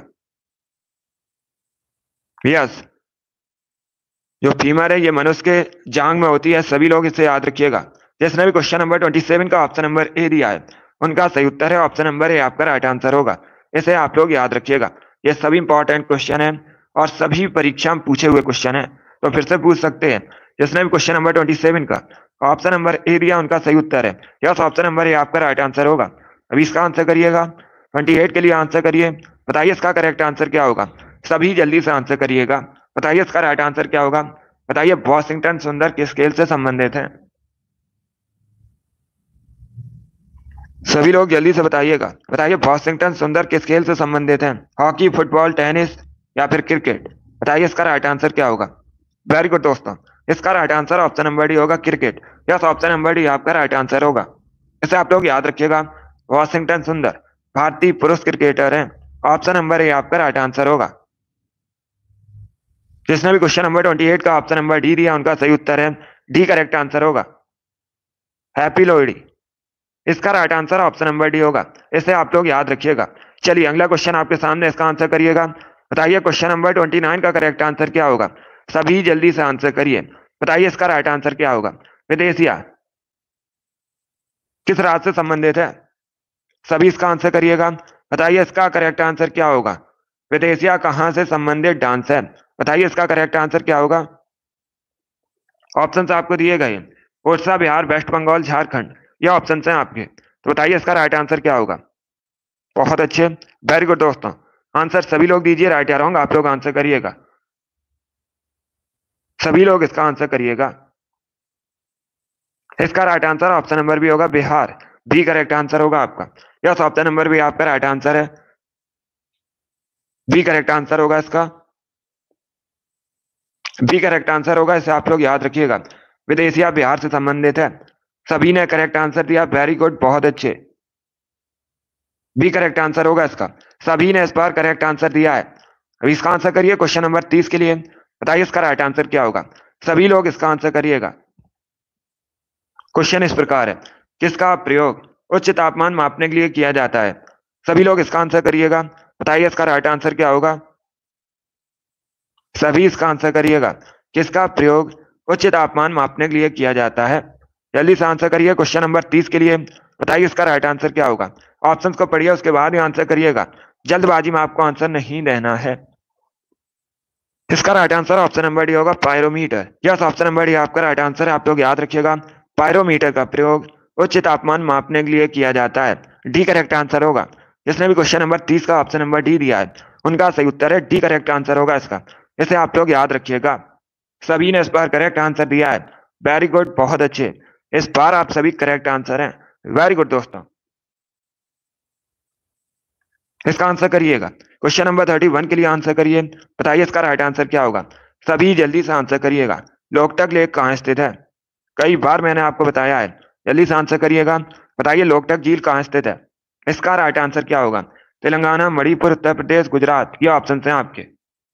यस, जो फीमर है ये मनुष्य के जांग में होती है, सभी लोग इसे याद रखिएगा। जिसने भी क्वेश्चन नंबर ट्वेंटी सेवन का ऑप्शन नंबर ए दिया है उनका सही उत्तर है ऑप्शन नंबर ए आपका राइट आंसर होगा। इसे आप लोग याद रखिएगा। ये सभी इंपॉर्टेंट क्वेश्चन है और सभी परीक्षा में पूछे हुए क्वेश्चन है, तो फिर से पूछ सकते हैं। जिसने भी क्वेश्चन नंबर ट्वेंटी सेवन का ऑप्शन नंबर ए दिया उनका सही उत्तर है यस, ऑप्शन नंबर ए आपका राइट आंसर होगा। अभी इसका आंसर करिएगा। ट्वेंटी एट के लिए आंसर करिए। बताइए इसका करेक्ट आंसर क्या होगा? सभी जल्दी से आंसर करिएगा। बताइए इसका राइट आंसर क्या होगा? बताइए वॉशिंगटन सुंदर किस खेल से संबंधित है? सभी लोग जल्दी से बताइएगा। बताइए वॉशिंगटन सुंदर किस खेल से संबंधित है? हॉकी, फुटबॉल, टेनिस या फिर क्रिकेट? बताइए इसका राइट आंसर क्या होगा? वेरी गुड दोस्तों, इसका right answer option number D होगा, cricket. Yes, option number D आपका राइट आंसर होगा। इसे आप लोग याद रखिएगा। वॉशिंगटन सुंदर भारतीय पुरुष क्रिकेटर हैं। ऑप्शन नंबर ए आपका राइट आंसर होगा। जिसने भी क्वेश्चन नंबर ट्वेंटी एट का ऑप्शन नंबर डी दिया उनका सही उत्तर है डी करेक्ट आंसर होगा, हैप्पी लोहड़ी। इसका right answer option number D होगा। इसे आप लोग याद रखिएगा। चलिए अगला क्वेश्चन आपके सामने, इसका आंसर करिएगा। बताइए क्वेश्चन नंबर ट्वेंटी नाइन का करेक्ट आंसर क्या होगा? सभी जल्दी से आंसर करिए। बताइए इसका राइट आंसर क्या होगा? विदेशिया किस राज्य से संबंधित है? सभी इसका आंसर करिएगा। बताइए इसका करेक्ट आंसर क्या होगा? विदेशिया कहां से संबंधित डांस है? बताइए इसका करेक्ट आंसर क्या होगा? ऑप्शन आपको दिए गए उड़ीसा, बिहार, वेस्ट बंगाल, झारखंड, ये ऑप्शन हैं आपके। तो बताइए इसका राइट आंसर क्या होगा? बहुत अच्छे, वेरी गुड दोस्तों। आंसर सभी लोग दीजिए, राइट या रॉन्ग आप लोग आंसर करिएगा। सभी लोग इसका आंसर करिएगा। इसका right answer option number B होगा, बिहार। बी करेक्ट आंसर होगा आपका। यस, ऑप्शन नंबर बी आपका राइट आंसर है, बी करेक्ट आंसर होगा इसका। बी करेक्ट आंसर होगा, इसे आप लोग याद रखिएगा। विदेशिया बिहार से संबंधित है। सभी ने करेक्ट आंसर दिया, वेरी गुड, बहुत अच्छे। बी करेक्ट आंसर होगा इसका। सभी ने इस बार करेक्ट आंसर दिया है। अभी इसका आंसर करिए क्वेश्चन नंबर तीस के लिए। बताइए इसका राइट आंसर क्या होगा? सभी लोग इसका आंसर करिएगा। क्वेश्चन इस प्रकार है, किसका प्रयोग उच्च तापमान मापने के लिए किया जाता है? सभी लोग इसका आंसर करिएगा। बताइए इसका राइट आंसर क्या होगा? सभी इसका आंसर करिएगा। किसका प्रयोग उच्च तापमान मापने के लिए किया जाता है? जल्दी से आंसर करिए क्वेश्चन नंबर तीस के लिए। बताइए इसका राइट आंसर क्या होगा? ऑप्शंस को पढ़िए, उसके बाद ही आंसर करिएगा। जल्दबाजी में आपको आंसर नहीं देना है। इसका right answer option number D होगा, pyrometer. Yes, option number D आपका राइट आंसर है, आप लोग याद रखिएगा। पायरोमीटर का प्रयोग उच्च तापमान मापने के लिए किया जाता है। डी करेक्ट आंसर होगा। जिसने भी क्वेश्चन नंबर तीस का ऑप्शन नंबर डी दिया है उनका सही उत्तर है डी करेक्ट आंसर होगा इसका। इसे आप लोग याद रखिएगा। सभी ने इस बार करेक्ट आंसर दिया है, वेरी गुड, बहुत अच्छे। इस बार आप सभी करेक्ट आंसर हैं, वेरी गुड दोस्तों। इसका आंसर करिएगा। क्वेश्चन नंबर थर्टी वन के लिए आंसर करिए। बताइए इसका राइट आंसर क्या होगा? सभी जल्दी से आंसर करिएगा। लोकटक लेक कहाँ स्थित है? कई बार मैंने आपको बताया है, जल्दी से आंसर करिएगा। बताइए लोकटक झील कहाँ स्थित है? इसका राइट आंसर क्या होगा? तेलंगाना, मणिपुर, उत्तर प्रदेश, गुजरात, ये ऑप्शन हैं आपके।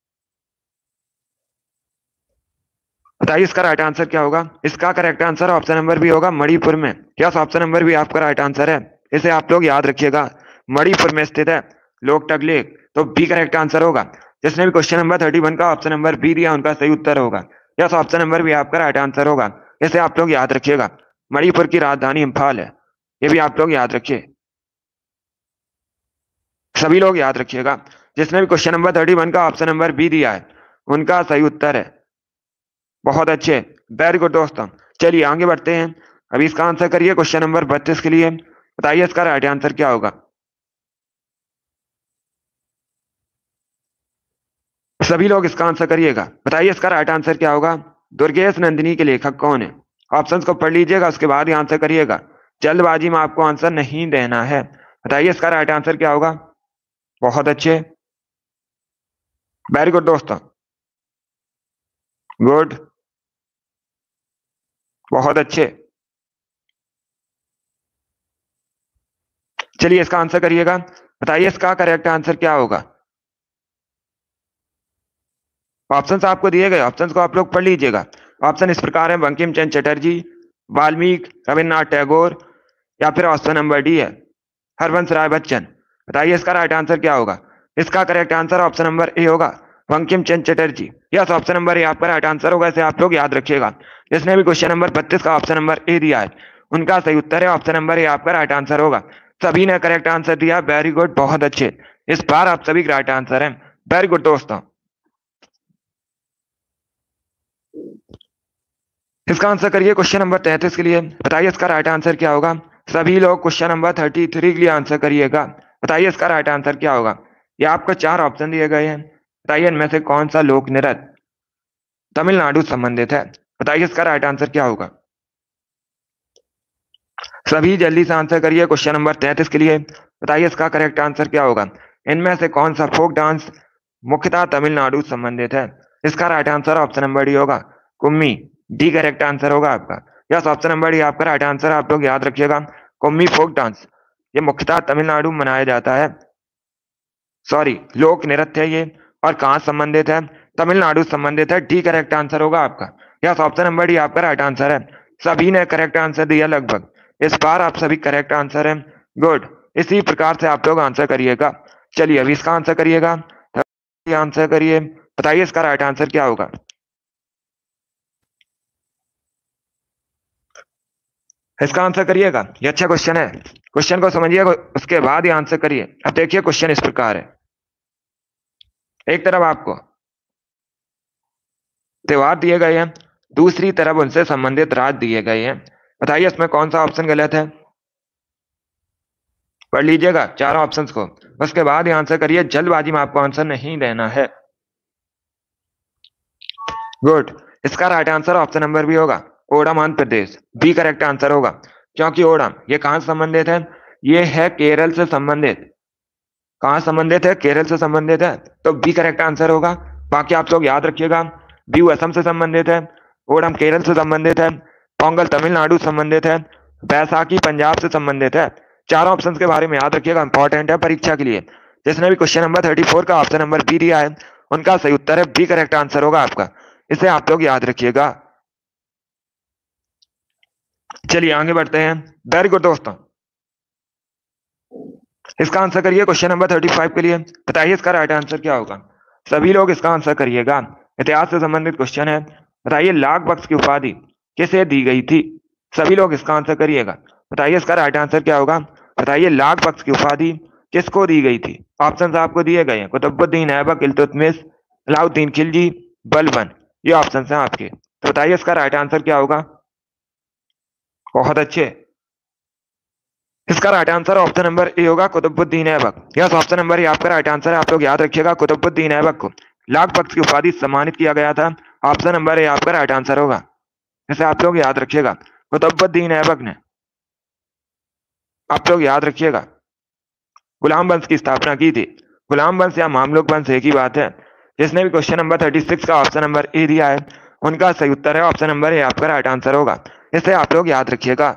बताइए इसका राइट आंसर क्या होगा? इसका correct answer option number B होगा, मणिपुर में। यस, ऑप्शन नंबर बी आपका राइट आंसर है। इसे आप लोग याद रखिएगा। मणिपुर में स्थित है लोकटक लेक, तो बी करेक्ट आंसर होगा। जिसने भी क्वेश्चन नंबर थर्टी वन का ऑप्शन नंबर बी दिया उनका सही उत्तर होगा। यस, ऑप्शन नंबर बी आपका राइट आंसर होगा। इसे आप लोग याद रखिएगा। मणिपुर की राजधानी इम्फाल है, ये भी आप लोग याद रखिए। सभी लोग याद रखिएगा। जिसने भी क्वेश्चन नंबर थर्टी वन का ऑप्शन नंबर बी दिया है उनका सही उत्तर है। बहुत अच्छे, वेरी गुड दोस्तों। चलिए आगे बढ़ते हैं। अभी इसका आंसर करिए क्वेश्चन नंबर बत्तीस के लिए। बताइए इसका राइट आंसर क्या होगा। सभी लोग इसका आंसर करिएगा। बताइए इसका राइट आंसर क्या होगा। दुर्गेश नंदिनी के लेखक कौन है। ऑप्शंस को पढ़ लीजिएगा, उसके बाद ही आंसर करिएगा। जल्दबाजी में आपको आंसर नहीं देना है। बताइए इसका राइट आंसर क्या होगा। बहुत अच्छे, वेरी गुड दोस्तों, गुड, बहुत अच्छे। चलिए इसका आंसर करिएगा। बताइए इसका करेक्ट आंसर क्या होगा। ऑप्शंस आपको दिए गए, ऑप्शंस को आप लोग पढ़ लीजिएगा। ऑप्शन इस प्रकार है, बंकिम चंद्र चटर्जी, वाल्मीकि, रविन्द्रनाथ टैगोर, या फिर ऑप्शन नंबर डी है हरवंश राय बच्चन। बताइए इसका राइट आंसर क्या होगा। इसका correct answer option number A होगा, Bankim Chandra Chatterjee. Yes, option number A आपका राइट आंसर होगा, इसे आप लोग याद रखिएगा। जिसने भी क्वेश्चन नंबर बत्तीस का ऑप्शन नंबर ए दिया है उनका सही उत्तर है ऑप्शन नंबर ए आपका राइट आंसर होगा। सभी ने करेक्ट आंसर दिया, वेरी गुड, बहुत अच्छे। इस बार आप सभी राइट आंसर है, वेरी गुड दोस्तों। इसका आंसर करिए क्वेश्चन नंबर तैंतीस के लिए। बताइए इसका राइट आंसर क्या होगा। सभी लोग क्वेश्चन नंबर थर्टी थ्री के लिए आंसर करिएगा। बताइए इसका राइट आंसर क्या होगा। ये आपको चार ऑप्शन दिए गए हैं। बताइए इनमें से कौन सा लोक नृत्य तमिलनाडु संबंधित है। बताइए इसका राइट आंसर क्या होगा। सभी जल्दी से आंसर करिए क्वेश्चन नंबर तैंतीस के लिए। बताइए इसका करेक्ट आंसर क्या होगा। इनमें से कौन सा फोक डांस मुख्यतः तमिलनाडु संबंधित है। इसका right answer option number D होगा, कुम्मी। डी करेक्ट आंसर होगा आपका। यस, ऑप्शन नंबर डी आपका राइट आंसर, आप लोग याद रखिएगा। कुम्मी फोक डांस ये मुख्यतः तमिलनाडु में मनाया जाता है, सॉरी लोक नृत्य है ये। और कहाँ संबंधित है, तमिलनाडु संबंधित है। डी करेक्ट आंसर होगा आपका। यस, ऑप्शन नंबर डी आपका राइट आंसर है। सभी ने करेक्ट आंसर दिया लगभग। इस बार आप सभी करेक्ट आंसर है, गुड। इसी प्रकार से आप लोग आंसर करिएगा। चलिए अभी इसका आंसर करिएगा, आंसर करिए। बताइए इसका राइट आंसर क्या होगा। इसका आंसर करिएगा, ये अच्छा क्वेश्चन है। क्वेश्चन को समझिएगा, उसके बाद ही आंसर करिए। अब देखिए क्वेश्चन इस प्रकार है। एक तरफ आपको त्योहार दिए गए हैं, दूसरी तरफ उनसे संबंधित राज्य दिए गए हैं। बताइए इसमें कौन सा ऑप्शन गलत है। पढ़ लीजिएगा चारों ऑप्शंस को, उसके बाद ही आंसर करिए। जल्दबाजी में आपको आंसर नहीं देना है, गुड। इसका right answer option number B होगा, ओडम Andhra Pradesh. B correct answer होगा, क्योंकि ओडम ये कहां संबंधित है, ये है केरल से संबंधित। कहां संबंधित है, केरल से संबंधित है, तो बी करेक्ट आंसर होगा। बाकी आप लोग याद रखिएगा, बीहू असम से संबंधित है, ओडम केरल से संबंधित है, पोंगल तमिलनाडु संबंधित है, बैसाखी पंजाब से संबंधित है। चारों ऑप्शन के बारे में याद रखिएगा, इंपॉर्टेंट है परीक्षा के लिए। जिसने भी क्वेश्चन नंबर थर्टी फोर का ऑप्शन नंबर बी दिया है उनका सही उत्तर है बी करेक्ट आंसर होगा आपका। इसे आप लोग याद रखिएगा। चलिए आगे बढ़ते हैं, वेरी गुड दोस्तों। इसका आंसर करिए क्वेश्चन नंबर थर्टी फाइव के लिए। बताइए इसका राइट आंसर क्या होगा। सभी लोग इसका आंसर करिएगा। इतिहास से संबंधित क्वेश्चन है। बताइए लाख बख्श की उपाधि किसे दी गई थी। सभी लोग इसका आंसर करिएगा। बताइए इसका राइट आंसर क्या होगा। बताइए लाख बख्श की उपाधि किसको दी गई थी। ऑप्शन आपको दिए गए हैं, कुतुबुद्दीन ऐबक, इल्तुतमिश, अलाउद्दीन खिलजी, बलबन। ये ऑप्शन हैं आपके। तो बताइए इसका राइट आंसर क्या होगा। बहुत अच्छे, इसका right answer option number A होगा, Qutubuddin Aibak. Yes, option number A आपका राइट आंसर है। आप लोग याद रखिएगा, कुतुबुद्दीन ऐबक को लाख बख्श की उपाधि सम्मानित किया गया था। ऑप्शन नंबर ए आपका राइट आंसर होगा, इसे आप लोग याद रखिएगा। कुतुबुद्दीन ऐबक ने, आप लोग याद रखिएगा, गुलाम वंश की स्थापना की थी। गुलाम वंश या मामलुक वंश एक ही बात है। जिसने भी क्वेश्चन नंबर थर्टी सिक्स का ऑप्शन नंबर ए दिया है उनका सही उत्तर है ऑप्शन नंबर ए आपका राइट आंसर होगा। इसे आप लोग याद रखिएगा।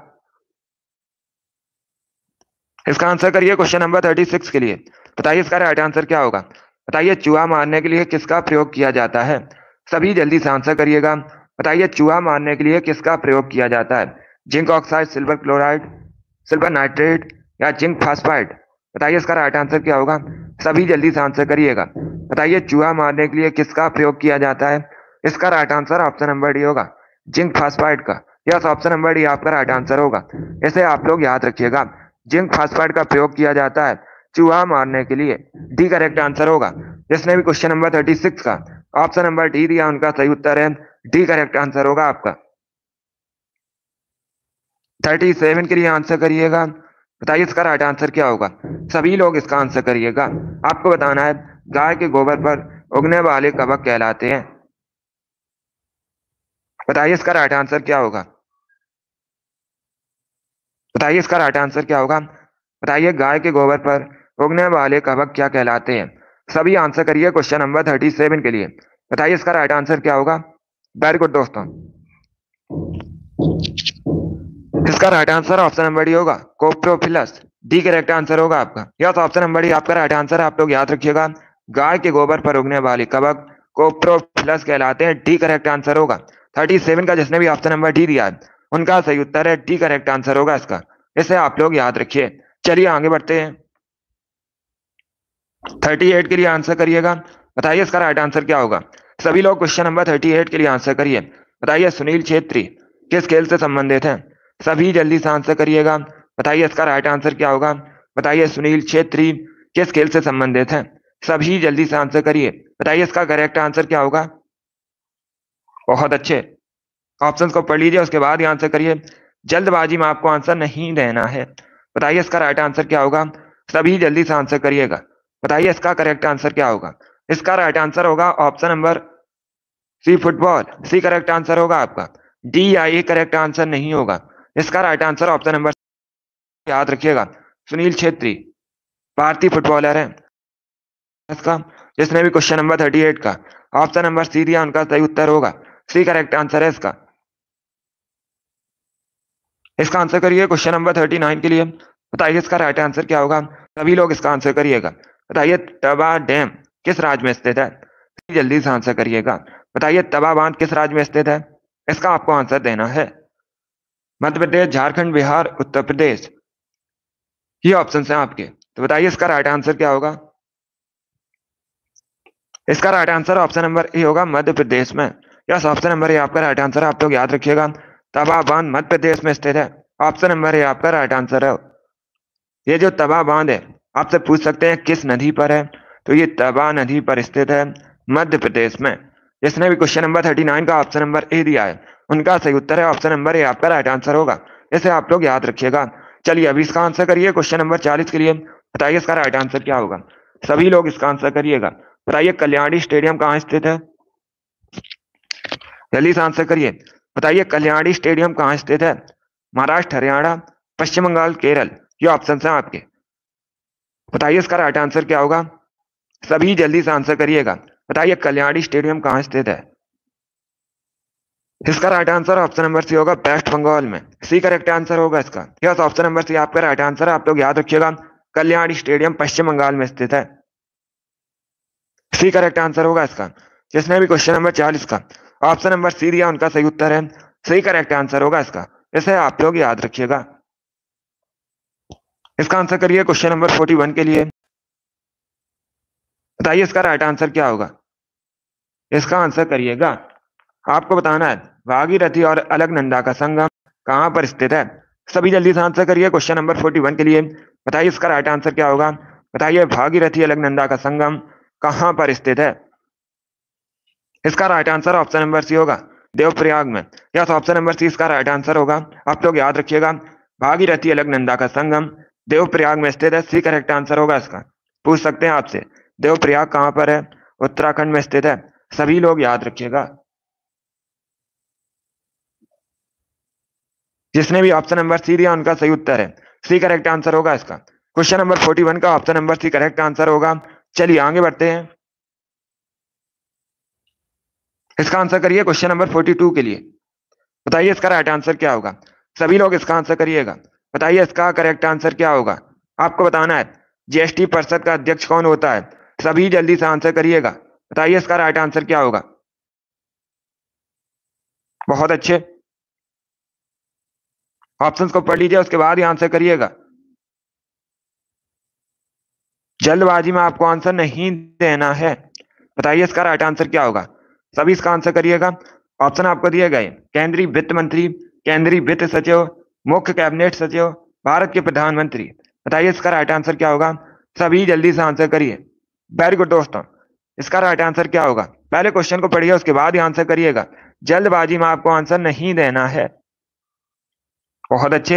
इसका आंसर करिए क्वेश्चन नंबर थर्टी सिक्स के लिए। बताइए इसका राइट आंसर क्या होगा। बताइए चूहा मारने के लिए किसका प्रयोग किया जाता है। सभी जल्दी से आंसर करिएगा। बताइए चूहा मारने के लिए किसका प्रयोग किया जाता है। Zinc oxide, silver chloride, silver nitrate या जिंक फास्फाइड। बताइए इसका राइट आंसर क्या होगा। सभी जल्दी से आंसर करिएगा। बताइए चूहा मारने के लिए किसका प्रयोग किया जाता है। इसका right answer option number D होगा, जिंक फास्फाइड का। यस, ऑप्शन नंबर डी आपका राइट आंसर होगा। इसे आप लोग याद रखिएगा, जिंक फास्फाइड का प्रयोग किया जाता है चूहा मारने के लिए। डी करेक्ट आंसर होगा। जिसने भी क्वेश्चन नंबर थर्टी सिक्स का ऑप्शन नंबर डी दिया उनका सही उत्तर है डी करेक्ट आंसर होगा आपका। थर्टी सेवन के लिए आंसर करिएगा। बताइए इसका राइट आंसर क्या होगा। सभी लोग इसका आंसर करिएगा। आपको बताना है गाय के गोबर पर उगने वाले कवक कहलाते हैं। बताइए इसका राइट आंसर क्या होगा। बताइए इसका राइट आंसर क्या होगा। बताइए गाय के गोबर पर उगने वाले कवक क्या कहलाते हैं। सभी आंसर करिए क्वेश्चन नंबर थर्टी सेवन के लिए। बताइए इसका राइट आंसर क्या होगा। वेरी गुड दोस्तों। इसका right answer option number D होगा कोप्रोफिलस। डी करेक्ट आंसर होगा आपका। यस ऑप्शन नंबर डी आपका राइट आंसर। आप लोग याद रखिएगा गाय के गोबर पर उगने वाले कवक कोप्रोफिलस कहलाते हैं। डी करेक्ट आंसर होगा। थर्टी सेवन का जिसने भी ऑप्शन नंबर डी दिया है उनका सही उत्तर है डी करेक्ट आंसर होगा इसका। इसे आप लोग याद रखिए। चलिए आगे बढ़ते हैं। थर्टी एट के लिए आंसर करिएगा। बताइए इसका राइट आंसर क्या होगा। सभी लोग क्वेश्चन नंबर थर्टी एट के लिए आंसर करिए। बताइए सुनील छेत्री किस खेल से संबंधित है। सभी जल्दी से आंसर करिएगा। बताइए इसका राइट आंसर क्या होगा। बताइए सुनील छेत्री किस खेल से संबंधित है। सभी जल्दी से आंसर करिए। बताइए इसका करेक्ट आंसर क्या होगा। बहुत अच्छे। ऑप्शन को पढ़ लीजिए उसके बाद ही आंसर करिए। जल्दबाजी में आपको आंसर नहीं देना है। बताइए इसका राइट आंसर क्या होगा। सभी जल्दी से आंसर करिएगा। बताइए इसका करेक्ट आंसर क्या होगा। इसका राइट आंसर होगा option number C football. C correct answer होगा आपका। डी या ए करेक्ट आंसर नहीं होगा। इसका राइट आंसर ऑप्शन नंबर याद रखिएगा। सुनील छेत्री भारतीय फुटबॉलर है इसका। जिसने भी क्वेश्चन नंबर थर्टी एट का ऑप्शन नंबर सी दिया उनका सही उत्तर होगा सी करेक्ट आंसर है इसका। इसका आंसर करिए क्वेश्चन नंबर थर्टी नाइन के लिए। बताइए इसका राइट आंसर क्या होगा। सभी लोग इसका आंसर करिएगा। बताइए तवा डैम किस राज्य में स्थित है। जल्दी से आंसर करिएगा। बताइए तवा बांध किस राज्य में स्थित है। इसका आपको आंसर देना है। मध्य प्रदेश, झारखंड, बिहार, उत्तर प्रदेश, ये ऑप्शन है आपके। तो बताइए इसका राइट आंसर क्या होगा। इसका right answer option number A होगा मध्य प्रदेश में। यस ऑप्शन नंबर ए आपका राइट आंसर है। आप लोग याद रखिएगा तवा बांध मध्य प्रदेश में स्थित है। ऑप्शन नंबर ए आपका राइट आंसर है। ये जो तवा बांध है आपसे पूछ सकते हैं किस नदी पर है। तो ये तवा नदी पर स्थित है मध्य प्रदेश में। जिसने भी क्वेश्चन नंबर थर्टी नाइन का ऑप्शन नंबर ए दिया है उनका सही उत्तर है ऑप्शन नंबर ए आपका राइट आंसर होगा। इसे आप लोग याद रखिएगा। चलिए अभी इसका आंसर करिए क्वेश्चन नंबर चालीस के लिए। बताइए इसका राइट आंसर क्या होगा। सभी लोग इसका आंसर करिएगा। बताइए कल्याणी स्टेडियम कहाँ स्थित है। जल्दी से आंसर करिए। बताइए कल्याणी स्टेडियम कहाँ स्थित है। महाराष्ट्र, हरियाणा, पश्चिम बंगाल, केरल, ये ऑप्शन है आपके। बताइए इसका राइट आंसर क्या होगा। सभी जल्दी से आंसर करिएगा। बताइए कल्याणी स्टेडियम कहाँ स्थित है। इसका right answer option number C होगा वेस्ट बंगाल में। सी करेक्ट आंसर होगा इसका। यस ऑप्शन नंबर सी आपका राइट आंसर है। आप लोग याद रखिएगा कल्याणी स्टेडियम पश्चिम बंगाल में स्थित है। सी करेक्ट आंसर होगा इसका। जिसने भी क्वेश्चन नंबर चालीस का ऑप्शन नंबर सी दिया उनका सही उत्तर है सी करेक्ट आंसर होगा इसका। इसे आप लोग याद रखिएगा। इसका आंसर करिए क्वेश्चन नंबर फोर्टी वन के लिए। बताइए इसका राइट आंसर क्या होगा। इसका आंसर करिएगा। आपको बताना है भागीरथी और अलकनंदा का संगम कहां पर स्थित है। सभी जल्दी से आंसर करिए क्वेश्चन नंबर फोर्टी वन के लिए। बताइए इसका राइट आंसर क्या होगा। बताइए भागीरथी अलकनंदा का संगम कहां पर स्थित है। इसका right answer option number C होगा देवप्रयाग में। यस ऑप्शन नंबर सी इसका राइट आंसर होगा। आप लोग याद रखिएगा भागीरथी अलकनंदा का संगम देवप्रयाग में स्थित है। सी करेक्ट आंसर होगा इसका। पूछ सकते हैं आपसे देवप्रयाग कहां पर है। उत्तराखंड में स्थित है। सभी लोग याद रखिएगा। जिसने भी ऑप्शन नंबर सी दिया उनका सही उत्तर है सी करेक्ट आंसर होगा इसका। क्वेश्चन नंबर फोर्टी वन का option number C correct answer होगा। चलिए आगे बढ़ते हैं। इसका आंसर करिए क्वेश्चन नंबर फोर्टी टू के लिए। बताइए इसका राइट आंसर क्या होगा। सभी लोग इसका आंसर करिएगा। बताइए इसका करेक्ट आंसर क्या होगा। आपको बताना है जीएसटी परिषद का अध्यक्ष कौन होता है। सभी जल्दी से आंसर करिएगा। बताइए इसका राइट आंसर क्या होगा। बहुत अच्छे। ऑप्शंस को पढ़ लीजिए उसके बाद ही आंसर करिएगा। जल्दबाजी में आपको आंसर नहीं देना है। बताइए इसका राइट आंसर क्या होगा। सभी इसका आंसर करिएगा। ऑप्शन आपको दिए गए केंद्रीय वित्त मंत्री, केंद्रीय वित्त सचिव, मुख्य कैबिनेट सचिव, भारत के प्रधानमंत्री। बताइए इसका राइट आंसर क्या होगा। सभी जल्दी से आंसर करिए। वेरी गुड दोस्तों, इसका राइट आंसर क्या होगा? पहले क्वेश्चन को पढ़िए, उसके बाद ही आंसर करिएगा। जल्दबाजी में आपको आंसर नहीं देना है। बहुत अच्छे।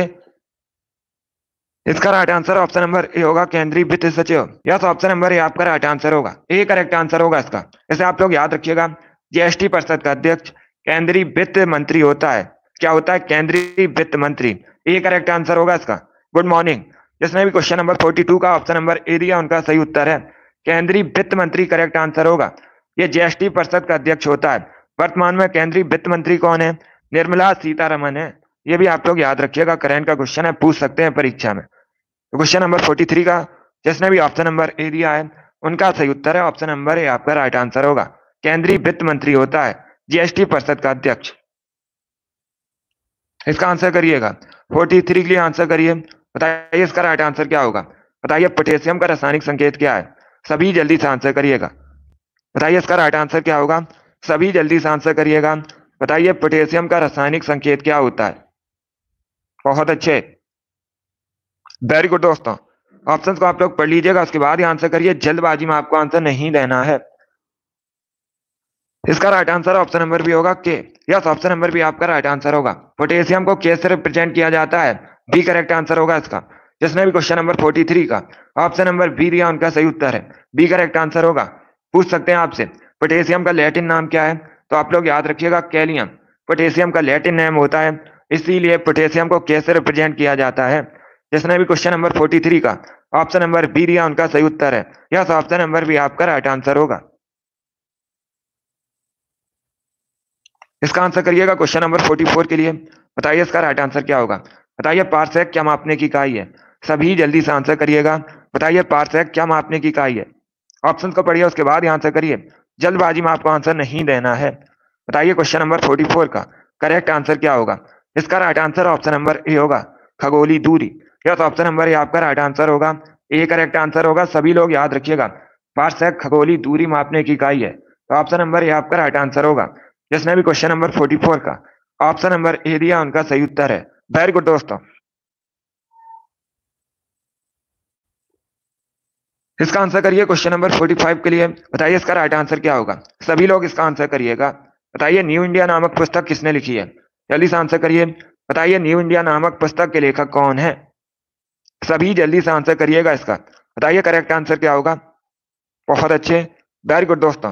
इसका right answer option number A होगा, केंद्रीय वित्त सचिव। यस, ऑप्शन नंबर ए आपका राइट आंसर होगा। ए करेक्ट आंसर होगा इसका। इसे आप लोग याद रखिएगा। जीएसटी परिषद का अध्यक्ष केंद्रीय वित्त मंत्री होता है। क्या होता है? केंद्रीय वित्त मंत्री। ए करेक्ट आंसर होगा इसका। Good morning. जिसने भी क्वेश्चन नंबर बयालीस का ऑप्शन नंबर ए दिया, उनका सही उत्तर है केंद्रीय वित्त मंत्री करेक्ट आंसर होगा। ये जीएसटी परिषद का अध्यक्ष होता है। वर्तमान में केंद्रीय वित्त मंत्री कौन है? निर्मला सीतारमन है। ये भी आप लोग याद रखिएगा, करंट का क्वेश्चन है, पूछ सकते हैं परीक्षा में। तो क्वेश्चन नंबर तैंतालीस का जिसने भी ऑप्शन नंबर ए दिया है, उनका सही उत्तर है ऑप्शन नंबर ए आपका राइट आंसर होगा। केंद्रीय वित्त मंत्री होता है जीएसटी परिषद का अध्यक्ष। इसका आंसर करिएगा। तैंतालीस के लिए आंसर करिए। बताइए इसका राइट आंसर क्या होगा? बताइए पोटेशियम का रासायनिक संकेत क्या है? सभी जल्दी से आंसर करिएगा। बताइए इसका राइट आंसर क्या होगा? सभी जल्दी से आंसर करिएगा। बताइए पोटेशियम का रासायनिक संकेत क्या होता है? बहुत अच्छे, वेरी गुड दोस्तों। ऑप्शंस को आप लोग पढ़ लीजिएगा, उसके बाद ही आंसर करिए। जल्दबाजी में आपको आंसर नहीं देना है। इसका right answer option number B होगा K. Yes, option number B आपका राइट आंसर होगा। पोटेशियम को के से रिप्रेजेंट किया जाता है। बी करेक्ट आंसर होगा इसका। जिसने भी क्वेश्चन नंबर तैंतालीस का ऑप्शन नंबर बी दिया, उनका सही उत्तर है बी करेक्ट आंसर होगा। पूछ सकते हैं आपसे पोटेशियम का लैटिन नाम क्या है, तो आप लोग याद रखिएगा कैलियम। पोटेशियम का लैटिन नेम होता है, इसीलिए पोटेशियम को के से रिप्रेजेंट किया जाता है। जिसने भी क्वेश्चन नंबर तैंतालीस का ऑप्शन नंबर बी दिया, उनका सही उत्तर है यस, ऑप्शन नंबर बी आपका राइट आंसर होगा। इसका आंसर करिएगा क्वेश्चन नंबर चौवालीस के लिए। बताइए इसका राइट आंसर क्या होगा? बताइए पारसेक क्या मापने की इकाई है? सभी जल्दी से आंसर करिएगा। बताइए पारसेक क्या मापने की इकाई है? ऑप्शन को पढ़िए, उसके बाद ही आंसर करिए। जल्दबाजी में आपको आंसर नहीं देना है। बताइए क्वेश्चन नंबर चौवालीस का करेक्ट आंसर क्या होगा? इसका right answer option number A होगा, खगोलीय दूरी। यस, ऑप्शन नंबर ए आपका राइट आंसर होगा। ए करेक्ट आंसर होगा। सभी लोग याद रखिएगा, पारसेक खगोलीय दूरी मापने की इकाई है, तो ऑप्शन नंबर ए आपका राइट आंसर होगा। जिसने भी क्वेश्चन नंबर चौवालीस का ऑप्शन नंबर ए दिया, उनका सही उत्तर है। वेरी गुड दोस्तों। इसका आंसर करिए क्वेश्चन नंबर पैंतालीस के लिए। बताइए इसका राइट आंसर क्या होगा? सभी लोग इसका आंसर करिएगा। बताइए न्यू इंडिया नामक पुस्तक किसने लिखी है? जल्दी से आंसर करिए। बताइए न्यू इंडिया नामक पुस्तक के लेखक कौन है? सभी जल्दी से आंसर करिएगा इसका। बताइए करेक्ट आंसर क्या होगा? बहुत अच्छे, वेरी गुड दोस्तों।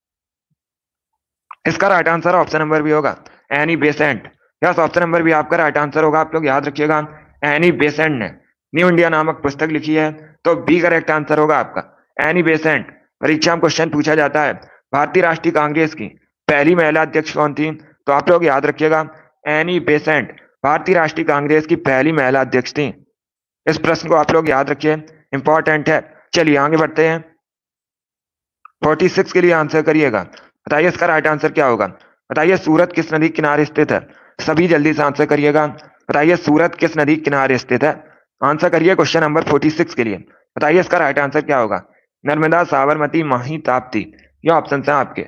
इसका right answer option number B होगा, Annie Besant. Yes, option number भी आपका राइट आंसर होगा। आप लोग याद रखिएगा, एनी बेसेंट ने न्यू इंडिया नामक पुस्तक लिखी है, तो बी करेक्ट आंसर होगा आपका, एनी बेसेंट। परीक्षा में क्वेश्चन पूछा जाता है भारतीय राष्ट्रीय कांग्रेस की पहली महिला अध्यक्ष कौन थी, तो आप लोग याद रखिएगा एनी बेसेंट भारतीय राष्ट्रीय कांग्रेस की पहली महिला अध्यक्ष थी। इस प्रश्न को आप लोग याद रखिए, इंपॉर्टेंट है। चलिए आगे बढ़ते हैं। छियालीस के लिए आंसर करिएगा। बताइए इसका राइट आंसर क्या होगा? बताइए सूरत किस नदी किनारे स्थित है? सभी जल्दी से आंसर करिएगा। बताइए सूरत किस नदी किनारे स्थित है? आंसर करिए क्वेश्चन नंबर छियालीस के लिए। बताइए इसका राइट आंसर क्या होगा? नर्मदा, साबरमती, माही, ताप्ती। ये ऑप्शन है आपके।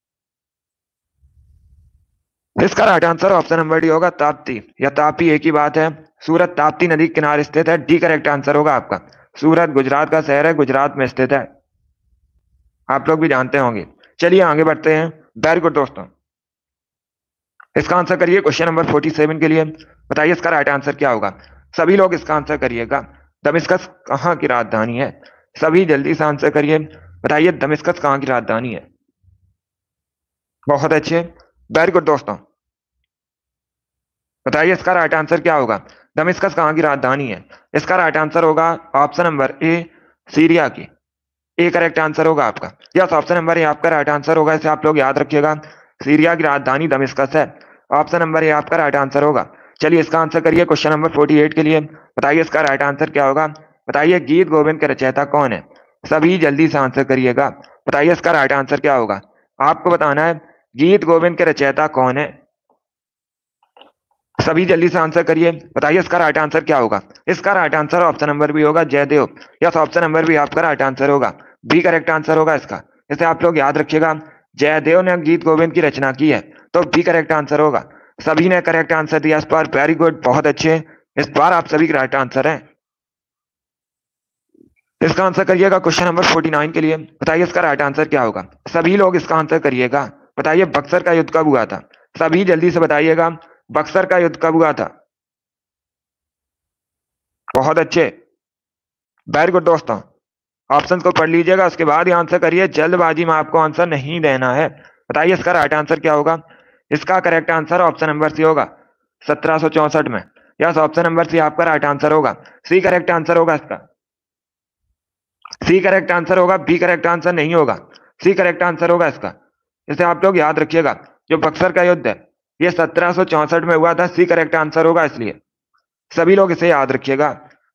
इसका right answer option number D होगा, ताप्ती या तापी, एक ही बात है। सूरत ताप्ती नदी किनारे स्थित है, डी करेक्ट आंसर होगा आपका। सूरत गुजरात का शहर है, गुजरात में स्थित है, आप लोग भी जानते होंगे। चलिए आगे बढ़ते हैं। वेरी गुड दोस्तों। इसका आंसर करिए क्वेश्चन नंबर सैंतालीस के लिए। बताइए इसका राइट आंसर क्या होगा? सभी लोग इसका आंसर करिएगा। दमिश्कस कहाँ की राजधानी है? सभी जल्दी से आंसर करिए। बताइए दमिश्कस कहाँ की राजधानी है? बहुत अच्छे, वेरी गुड दोस्तों। बताइए इसका राइट आंसर क्या होगा? दमिश्कस कहाँ की राजधानी है? इसका राइट आंसर होगा ऑप्शन नंबर ए, सीरिया की। ए करेक्ट आंसर होगा आपका। यस, ऑप्शन नंबर ए आपका राइट आंसर होगा। इसे आप लोग याद रखिएगा, सीरिया की राजधानी दमिश्कस है। ऑप्शन नंबर ए आपका राइट आंसर होगा। चलिए इसका आंसर करिए क्वेश्चन नंबर अड़तालीस के लिए। बताइए इसका राइट आंसर क्या होगा? बताइए गीत गोविंद के रचयिता कौन है? सभी जल्दी से आंसर करिएगा। बताइए इसका राइट आंसर क्या होगा? आपको बताना है गीत गोविंद के रचयिता कौन है। सभी जल्दी से आंसर करिए। बताइए इसका राइट आंसर क्या होगा? इसका right answer option number B होगा, Jaydev. Yes, option number B आपका राइट आंसर होगा। बी करेक्ट आंसर होगा इसका। इसे आप लोग याद रखिएगा, जयदेव ने गीत गोविंद की रचना की है, तो बी करेक्ट आंसर होगा। सभी ने करेक्ट आंसर दिया इस बार, वेरी गुड, बहुत अच्छे। इस बार आप सभी राइट आंसर हैं। इसका आंसर करिएगा क्वेश्चन नंबर फोर्टी नाइन के लिए। बताइए इसका राइट आंसर क्या होगा। सभी लोग इसका आंसर करिएगा। बताइए बक्सर का युद्ध कब हुआ था। सभी जल्दी से बताइएगा बक्सर का युद्ध कब हुआ था। बहुत अच्छे, वेरी गुड दोस्तों। ऑप्शन को पढ़ लीजिएगा, उसके बाद ही आंसर करिए। जल्दबाजी में आपको आंसर नहीं देना है। बताइए इसका राइट आंसर क्या होगा। इसका correct answer option number C होगा सत्रह सौ चौसठ में। यस, ऑप्शन नंबर सी आपका राइट आंसर होगा। सी करेक्ट आंसर होगा इसका। सी करेक्ट आंसर होगा, बी करेक्ट आंसर नहीं होगा। सी करेक्ट आंसर होगा इसका। इसे आप लोग याद रखिएगा, जो बक्सर का युद्ध है ये सत्रह सौ चौसठ में हुआ था। सी करेक्ट आंसर होगा, इसलिए सभी लोग इसे याद रखिएगा।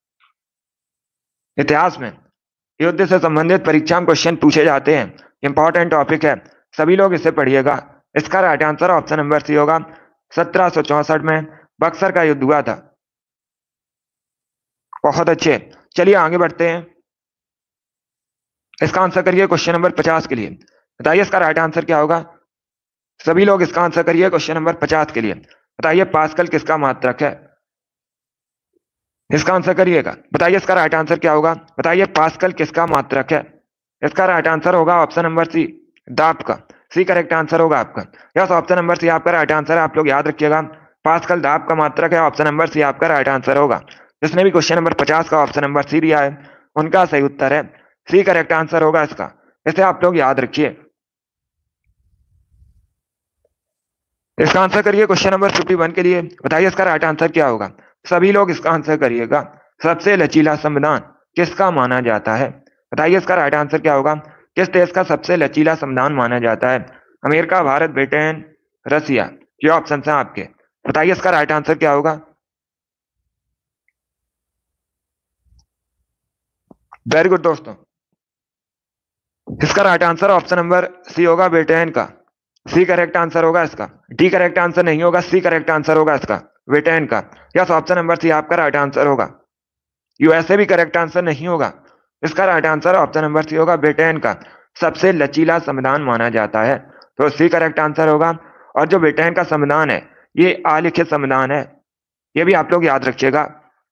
इतिहास में युद्ध से संबंधित परीक्षा में क्वेश्चन पूछे जाते हैं, इंपॉर्टेंट टॉपिक है, सभी लोग इसे पढ़िएगा। इसका right answer option number C होगा। सत्रह सौ चौसठ में बक्सर का युद्ध हुआ था। बहुत अच्छे, चलिए आगे बढ़ते हैं। इसका आंसर करिए क्वेश्चन नंबर पचास के लिए। बताइए इसका राइट आंसर क्या होगा। सभी लोग इसका आंसर करिए क्वेश्चन नंबर पचास के लिए। बताइए पास्कल किसका मात्रक है। इसका आंसर करिएगा। बताइए इसका राइट आंसर क्या होगा। बताइए पास्कल किसका मात्रक है। इसका राइट आंसर होगा ऑप्शन नंबर सी, दाब का। सी करेक्ट आंसर होगा आपका। यस, ऑप्शन नंबर सी आपका राइट आंसर है। आप लोग याद रखिएगा, पास्कल दाब का मात्रक है। ऑप्शन नंबर सी आपका राइट आंसर होगा। जिसने भी क्वेश्चन नंबर पचास का ऑप्शन नंबर सी दिया है उनका सही उत्तर है सी करेक्ट आंसर होगा इसका। इसे आप लोग याद रखिए। इसका आंसर करिए क्वेश्चन नंबर फिफ्टी वन के लिए। बताइए इसका राइट आंसर क्या होगा। सभी लोग इसका आंसर करिएगा। सबसे लचीला संविधान किसका माना जाता है। बताइए इसका राइट आंसर क्या होगा। किस देश का सबसे लचीला संविधान माना जाता है। अमेरिका, भारत, ब्रिटेन, रसिया, ये ऑप्शन है आपके। बताइए इसका राइट आंसर क्या होगा। वेरी गुड दोस्तों, इसका right answer option number C होगा, ब्रिटेन का। सी करेक्ट आंसर होगा इसका। डी करेक्ट आंसर नहीं होगा, सी करेक्ट आंसर होगा इसका, ब्रिटेन का। यस, ऑप्शन नंबर सी आपका राइट आंसर होगा। यूएसए भी करेक्ट आंसर नहीं होगा। इसका right answer option number C होगा, ब्रिटेन का सबसे लचीला संविधान माना जाता है, तो सी करेक्ट आंसर होगा। और जो ब्रिटेन का संविधान है ये अलिखित संविधान है, ये भी आप लोग याद रखिएगा।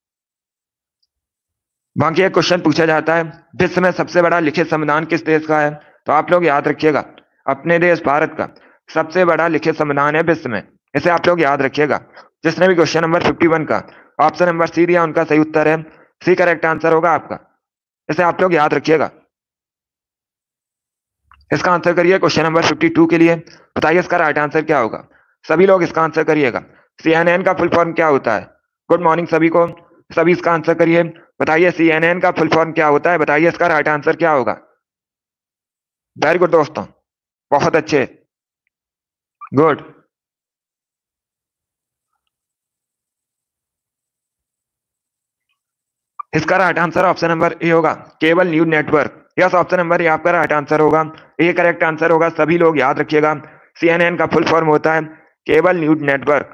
बाकी एक क्वेश्चन पूछा जाता है, विश्व में सबसे बड़ा लिखित संविधान किस देश का है, तो आप लोग याद रखिएगा अपने देश भारत का सबसे बड़ा लिखित संविधान है विश्व में। इसे आप लोग याद रखिएगा। जिसने भी क्वेश्चन नंबर फिफ्टी वन का ऑप्शन नंबर सी दिया उनका सही उत्तर है सी करेक्ट आंसर होगा आपका। इसे आप लोग याद रखिएगा। इसका आंसर करिए क्वेश्चन नंबर फिफ्टी टू के लिए। बताइए इसका राइट आंसर क्या होगा। सभी लोग इसका आंसर करिएगा। सीएनएन का फुल फॉर्म क्या होता है। गुड मॉर्निंग सभी को, सभी इसका आंसर करिए। बताइए सीएनएन का फुल फॉर्म क्या होता है। बताइए इसका राइट आंसर क्या होगा। वेरी गुड दोस्तों, बहुत अच्छे, गुड। इसका right answer option number A होगा, cable news network. Yes, option number A आपका राइट आंसर होगा। ए करेक्ट आंसर होगा। सभी लोग याद रखिएगा, सीएनएन का फुल फॉर्म होता है cable news network.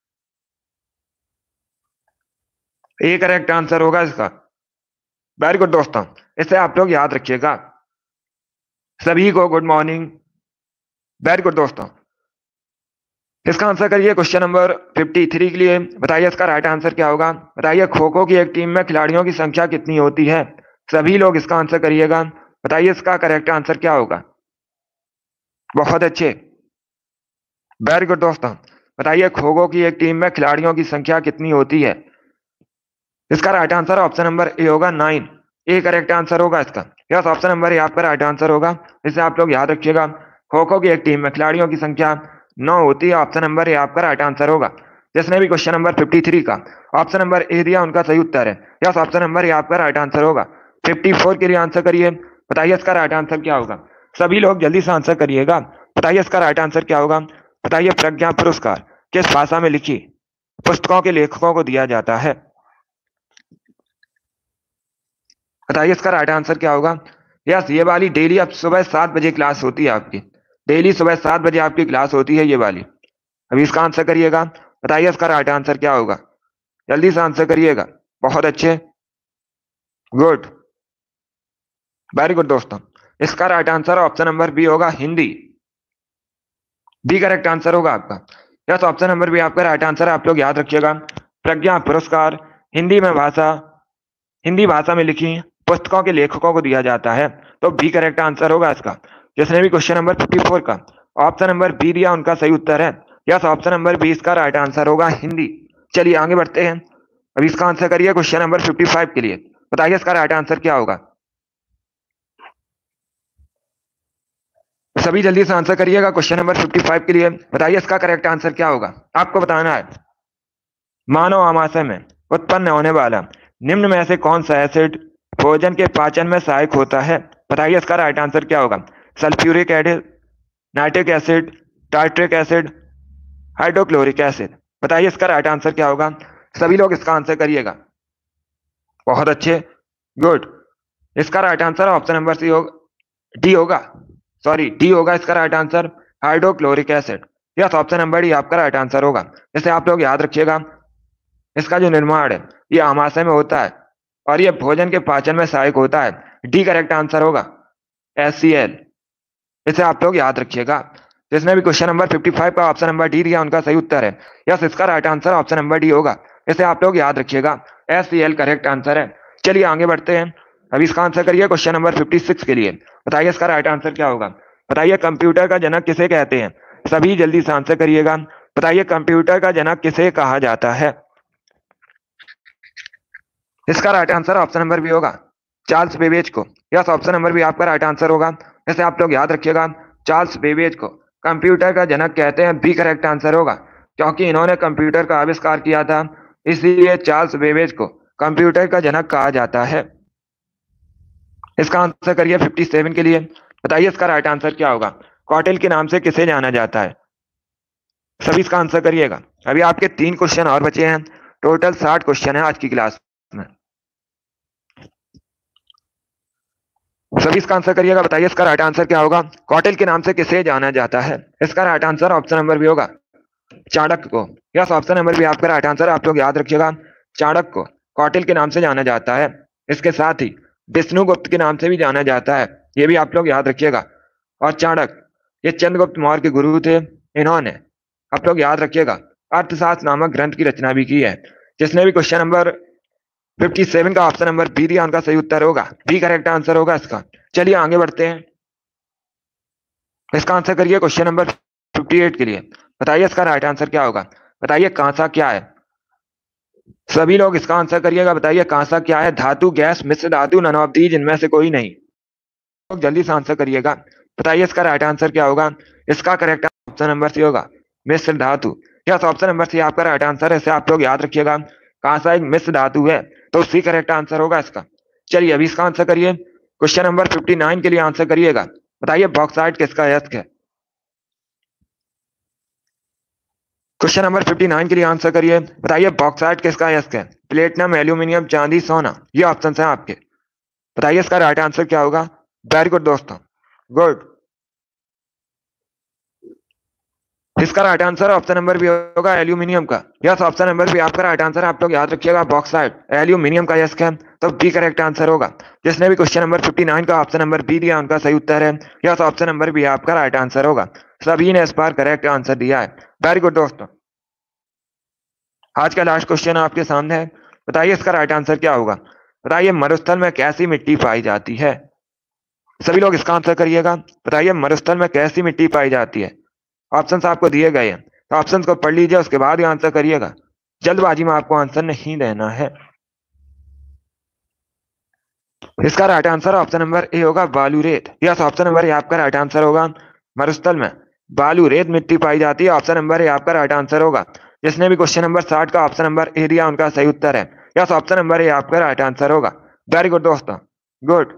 A correct answer होगा इसका। वेरी गुड दोस्तों, इसे आप लोग याद रखिएगा। सभी को गुड मॉर्निंग। वेरी गुड दोस्तों, इसका आंसर करिए क्वेश्चन नंबर फिफ्टी थ्री के लिए। बताइए इसका राइट आंसर क्या होगा। बताइए खो खो की एक टीम में खिलाड़ियों की संख्या कितनी होती है। सभी लोग इसका आंसर करिएगा। बताइए इसका करेक्ट आंसर क्या होगा। बहुत अच्छे, वेरी गुड दोस्तों। बताइए खो खो की एक टीम में खिलाड़ियों की संख्या कितनी होती है। इसका right answer option number A होगा, नाइन। ए करेक्ट आंसर होगा इसका। यस, ऑप्शन नंबर ए आपका राइट आंसर होगा। इसे आप लोग याद रखिएगा। खो खो की एक टीम में खिलाड़ियों की संख्या नौ होती है। ऑप्शन नंबर ए आपका राइट आंसर होगा। जिसने भी क्वेश्चन नंबर फिफ्टी थ्री का ऑप्शन नंबर ए दिया उनका सही उत्तर है। यस, ऑप्शन नंबर ए आपका राइट आंसर होगा। फिफ्टी फोर के लिए आंसर करिए। बताइए इसका राइट आंसर क्या होगा। सभी लोग जल्दी से आंसर करिएगा। बताइए इसका राइट आंसर क्या होगा। बताइए प्रज्ञा पुरस्कार किस भाषा में लिखी पुस्तकों के लेखकों को दिया जाता है। बताइए इसका राइट आंसर क्या होगा। यस, ये वाली डेली अब सुबह सात बजे क्लास होती है आपकी। डेली सुबह सात बजे आपकी क्लास होती है ये वाली। अभी इसका आंसर करिएगा। बताइए इसका राइट आंसर क्या होगा। जल्दी से आंसर करिएगा। बहुत अच्छे, गुड, वेरी गुड दोस्तों। इसका right answer option number B होगा, हिंदी। बी करेक्ट आंसर होगा आपका। यस, ऑप्शन नंबर बी आपका राइट आंसर है। आप लोग याद रखिएगा। प्रज्ञा पुरस्कार हिंदी में भाषा हिंदी भाषा में लिखी पुस्तकों के लेखकों को दिया जाता है, तो बी करेक्ट आंसर होगा इसका। जिसने भी क्वेश्चन नंबर फिफ्टी फोर का ऑप्शन नंबर बी दिया उनका सही उत्तर है। यस, ऑप्शन नंबर बी इसका राइट आंसर होगा, हिंदी। चलिए आगे बढ़ते हैं। अब इसका आंसर करिए क्वेश्चन नंबर फिफ्टी फाइव के लिए। बताइए इसका राइट आंसर क्या होगा। सभी जल्दी से आंसर करिएगा क्वेश्चन नंबर फिफ्टी फाइव के लिए। बताइए इसका करेक्ट आंसर क्या होगा, आपको बताना है। मानव आमाशय में उत्पन्न होने वाला निम्न में से कौन सा एसिड भोजन के पाचन में सहायक होता है। बताइए इसका राइट आंसर क्या होगा। Sulphuric acid, nitric acid, tartaric acid, hydrochloric acid. बताइए इसका राइट आंसर क्या होगा। सभी लोग इसका आंसर करिएगा। बहुत अच्छे, गुड। इसका right answer option number C होगा, डी होगा, सॉरी डी होगा इसका right answer, hydrochloric acid. Yes, option number D आपका राइट आंसर होगा। इसे आप लोग याद रखिएगा। इसका जो निर्माण है ये आमाशय में होता है और ये भोजन के पाचन में सहायक होता है। डी करेक्ट आंसर होगा, एस सी एल। इसे आप लोग याद रखिएगा। जिसने भी क्वेश्चन नंबर फिफ्टी फाइव का ऑप्शन नंबर डी दिया उनका सही उत्तर है। यस, इसका right answer option number D होगा। इसे आप लोग याद रखिएगा, S C L correct answer है। चलिए आगे बढ़ते हैं। अभी इसका आंसर करिए क्वेश्चन नंबर फिफ्टी सिक्स के लिए। बताइए इसका राइट आंसर क्या होगा। बताइए कंप्यूटर का जनक किसे कहते हैं। सभी जल्दी से आंसर करिएगा। बताइए कंप्यूटर का जनक किसे कहा जाता है। इसका right answer option number B होगा, चार्ल्स बेबेज को। यस, ऑप्शन नंबर बी आपका राइट आंसर होगा। इसे आप लोग याद रखिएगा, चार्ल्स बेबेज को कंप्यूटर का जनक कहते हैं। बी करेक्ट आंसर होगा, क्योंकि इन्होंने कंप्यूटर का आविष्कार किया था, इसलिए चार्ल्स बेबेज को कंप्यूटर का जनक कहा जाता है। इसका आंसर करिए फिफ्टी सेवन के लिए। बताइए इसका राइट आंसर क्या होगा। कौटिल्य के नाम से किसे जाना जाता है। सभी इसका आंसर करिएगा। अभी आपके तीन क्वेश्चन और बचे हैं। टोटल साठ क्वेश्चन है आज की क्लास में। सभी इसका आंसर करिएगा। बताइए इसका राइट आंसर क्या होगा। कौटिल्य के नाम से किसे जाना जाता है। इसका right answer option number B होगा, चाणक्य को। यस, ऑप्शन नंबर बी आपका राइट आंसर। आप लोग याद रखिएगा, चाणक्य को कौटिल्य के नाम से जाना जाता है। इसके साथ ही विष्णुगुप्त के नाम से भी जाना जाता है, ये भी आप लोग याद रखिएगा। और चाणक्य ये चंद्रगुप्त मौर्य के गुरु थे। इन्होंने, आप लोग याद रखिएगा, अर्थशास्त्र नामक ग्रंथ की रचना भी की है। जिसने भी क्वेश्चन नंबर फिफ्टी सेवन का ऑप्शन नंबर बी दिया उनका सही उत्तर होगा, बी करेक्ट आंसर होगा इसका। चलिए आगे बढ़ते हैं। इसका आंसर करिए क्वेश्चन नंबर फिफ्टी एट के लिए। बताइए इसका राइट आंसर क्या होगा। बताइए कांसा क्या है। सभी लोग इसका आंसर करिएगा। बताइए कांसा क्या है। धातु, गैस, मिश्र धातु, नन ऑफ दीज, इनमें से कोई नहीं। लोग जल्दी से आंसर करिएगा। बताइए इसका राइट आंसर क्या होगा। इसका करेक्ट ऑप्शन नंबर सी होगा, मिश्र धातु। यस, ऑप्शन नंबर सी आपका राइट आंसर है। इसे आप लोग याद रखिएगा, कांसा एक मिश्र धातु है, तो सी करेक्ट आंसर होगा इसका। चलिए अभी इसका आंसर करिए। क्वेश्चन नंबर फिफ्टी नाइन के लिए आंसर करिएगा। बताइए बॉक्साइट किसका यस्क है। क्वेश्चन नंबर फिफ्टी नाइन के लिए आंसर करिए। बताइए बॉक्साइट किसका यस्क है। प्लेटिनम, एल्यूमिनियम, चांदी, सोना, ये ऑप्शन है आपके। बताइए इसका राइट आंसर क्या होगा। वेरी गुड दोस्तों, गुड। इसका right answer option number B होगा, एल्यूमिनियम का। यस, ऑप्शन नंबर भी आपका राइट आंसर। आप लोग याद रखिएगा, बॉक्साइट एल्यूमिनियम का यस्क है, तो बी करेक्ट आंसर होगा। जिसने भी क्वेश्चन नंबर फिफ्टी नाइन का ऑप्शन नंबर बी दिया उनका सही उत्तर है। यस, ऑप्शन नंबर बी आपका राइट आंसर होगा। सभी ने इस बार करेक्ट आंसर दिया है। वेरी गुड दोस्तों। आज का लास्ट क्वेश्चन आपके सामने है। बताइए इसका राइट आंसर क्या होगा। बताइए मरुस्थल में कैसी मिट्टी पाई जाती है। सभी लोग इसका आंसर करिएगा। बताइए मरुस्थल में कैसी मिट्टी पाई जाती है। ऑप्शंस आपको दिए गए हैं, तो ऑप्शंस को पढ़ लीजिए, उसके बाद ही आंसर करिएगा। जल्दबाजी में आपको आंसर नहीं देना है। इसका right answer option number A होगा, बालू रेत। यस, ऑप्शन नंबर ए आपका राइट आंसर होगा। मरुस्थल में बालू रेत मिट्टी पाई जाती है, ऑप्शन नंबर ए आपका राइट आंसर होगा। जिसने भी क्वेश्चन नंबर साठ का ऑप्शन नंबर ए दिया उनका सही उत्तर है। यस, ऑप्शन नंबर ए आपका राइट आंसर होगा। वेरी गुड दोस्तों, गुड।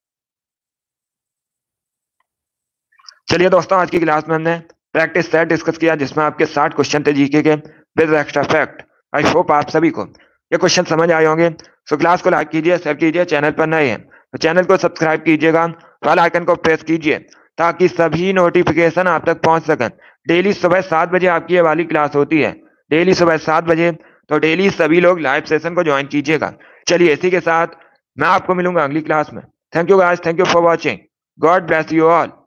चलिए दोस्तों, आज की क्लास में हमने प्रैक्टिस सेट डिस्कस किया, जिसमें आपके साठ क्वेश्चन थे जीके के with extra fact. I hope आप सभी को ये क्वेश्चन समझ आए होंगे। सो क्लास को लाइक कीजिए, शेयर कीजिए। चैनल पर नए हैं तो चैनल को सब्सक्राइब कीजिएगा, बेल आइकन को प्रेस कीजिए, ताकि सभी नोटिफिकेशन आप तक पहुंच सकें। डेली सुबह सात बजे आपकी ये वाली क्लास होती है, डेली सुबह सात बजे। तो डेली सभी लोग लाइव सेशन को ज्वाइन कीजिएगा। चलिए इसी के साथ मैं आपको मिलूंगा अगली क्लास में। Thank you guys, thank you for watching. God bless you all.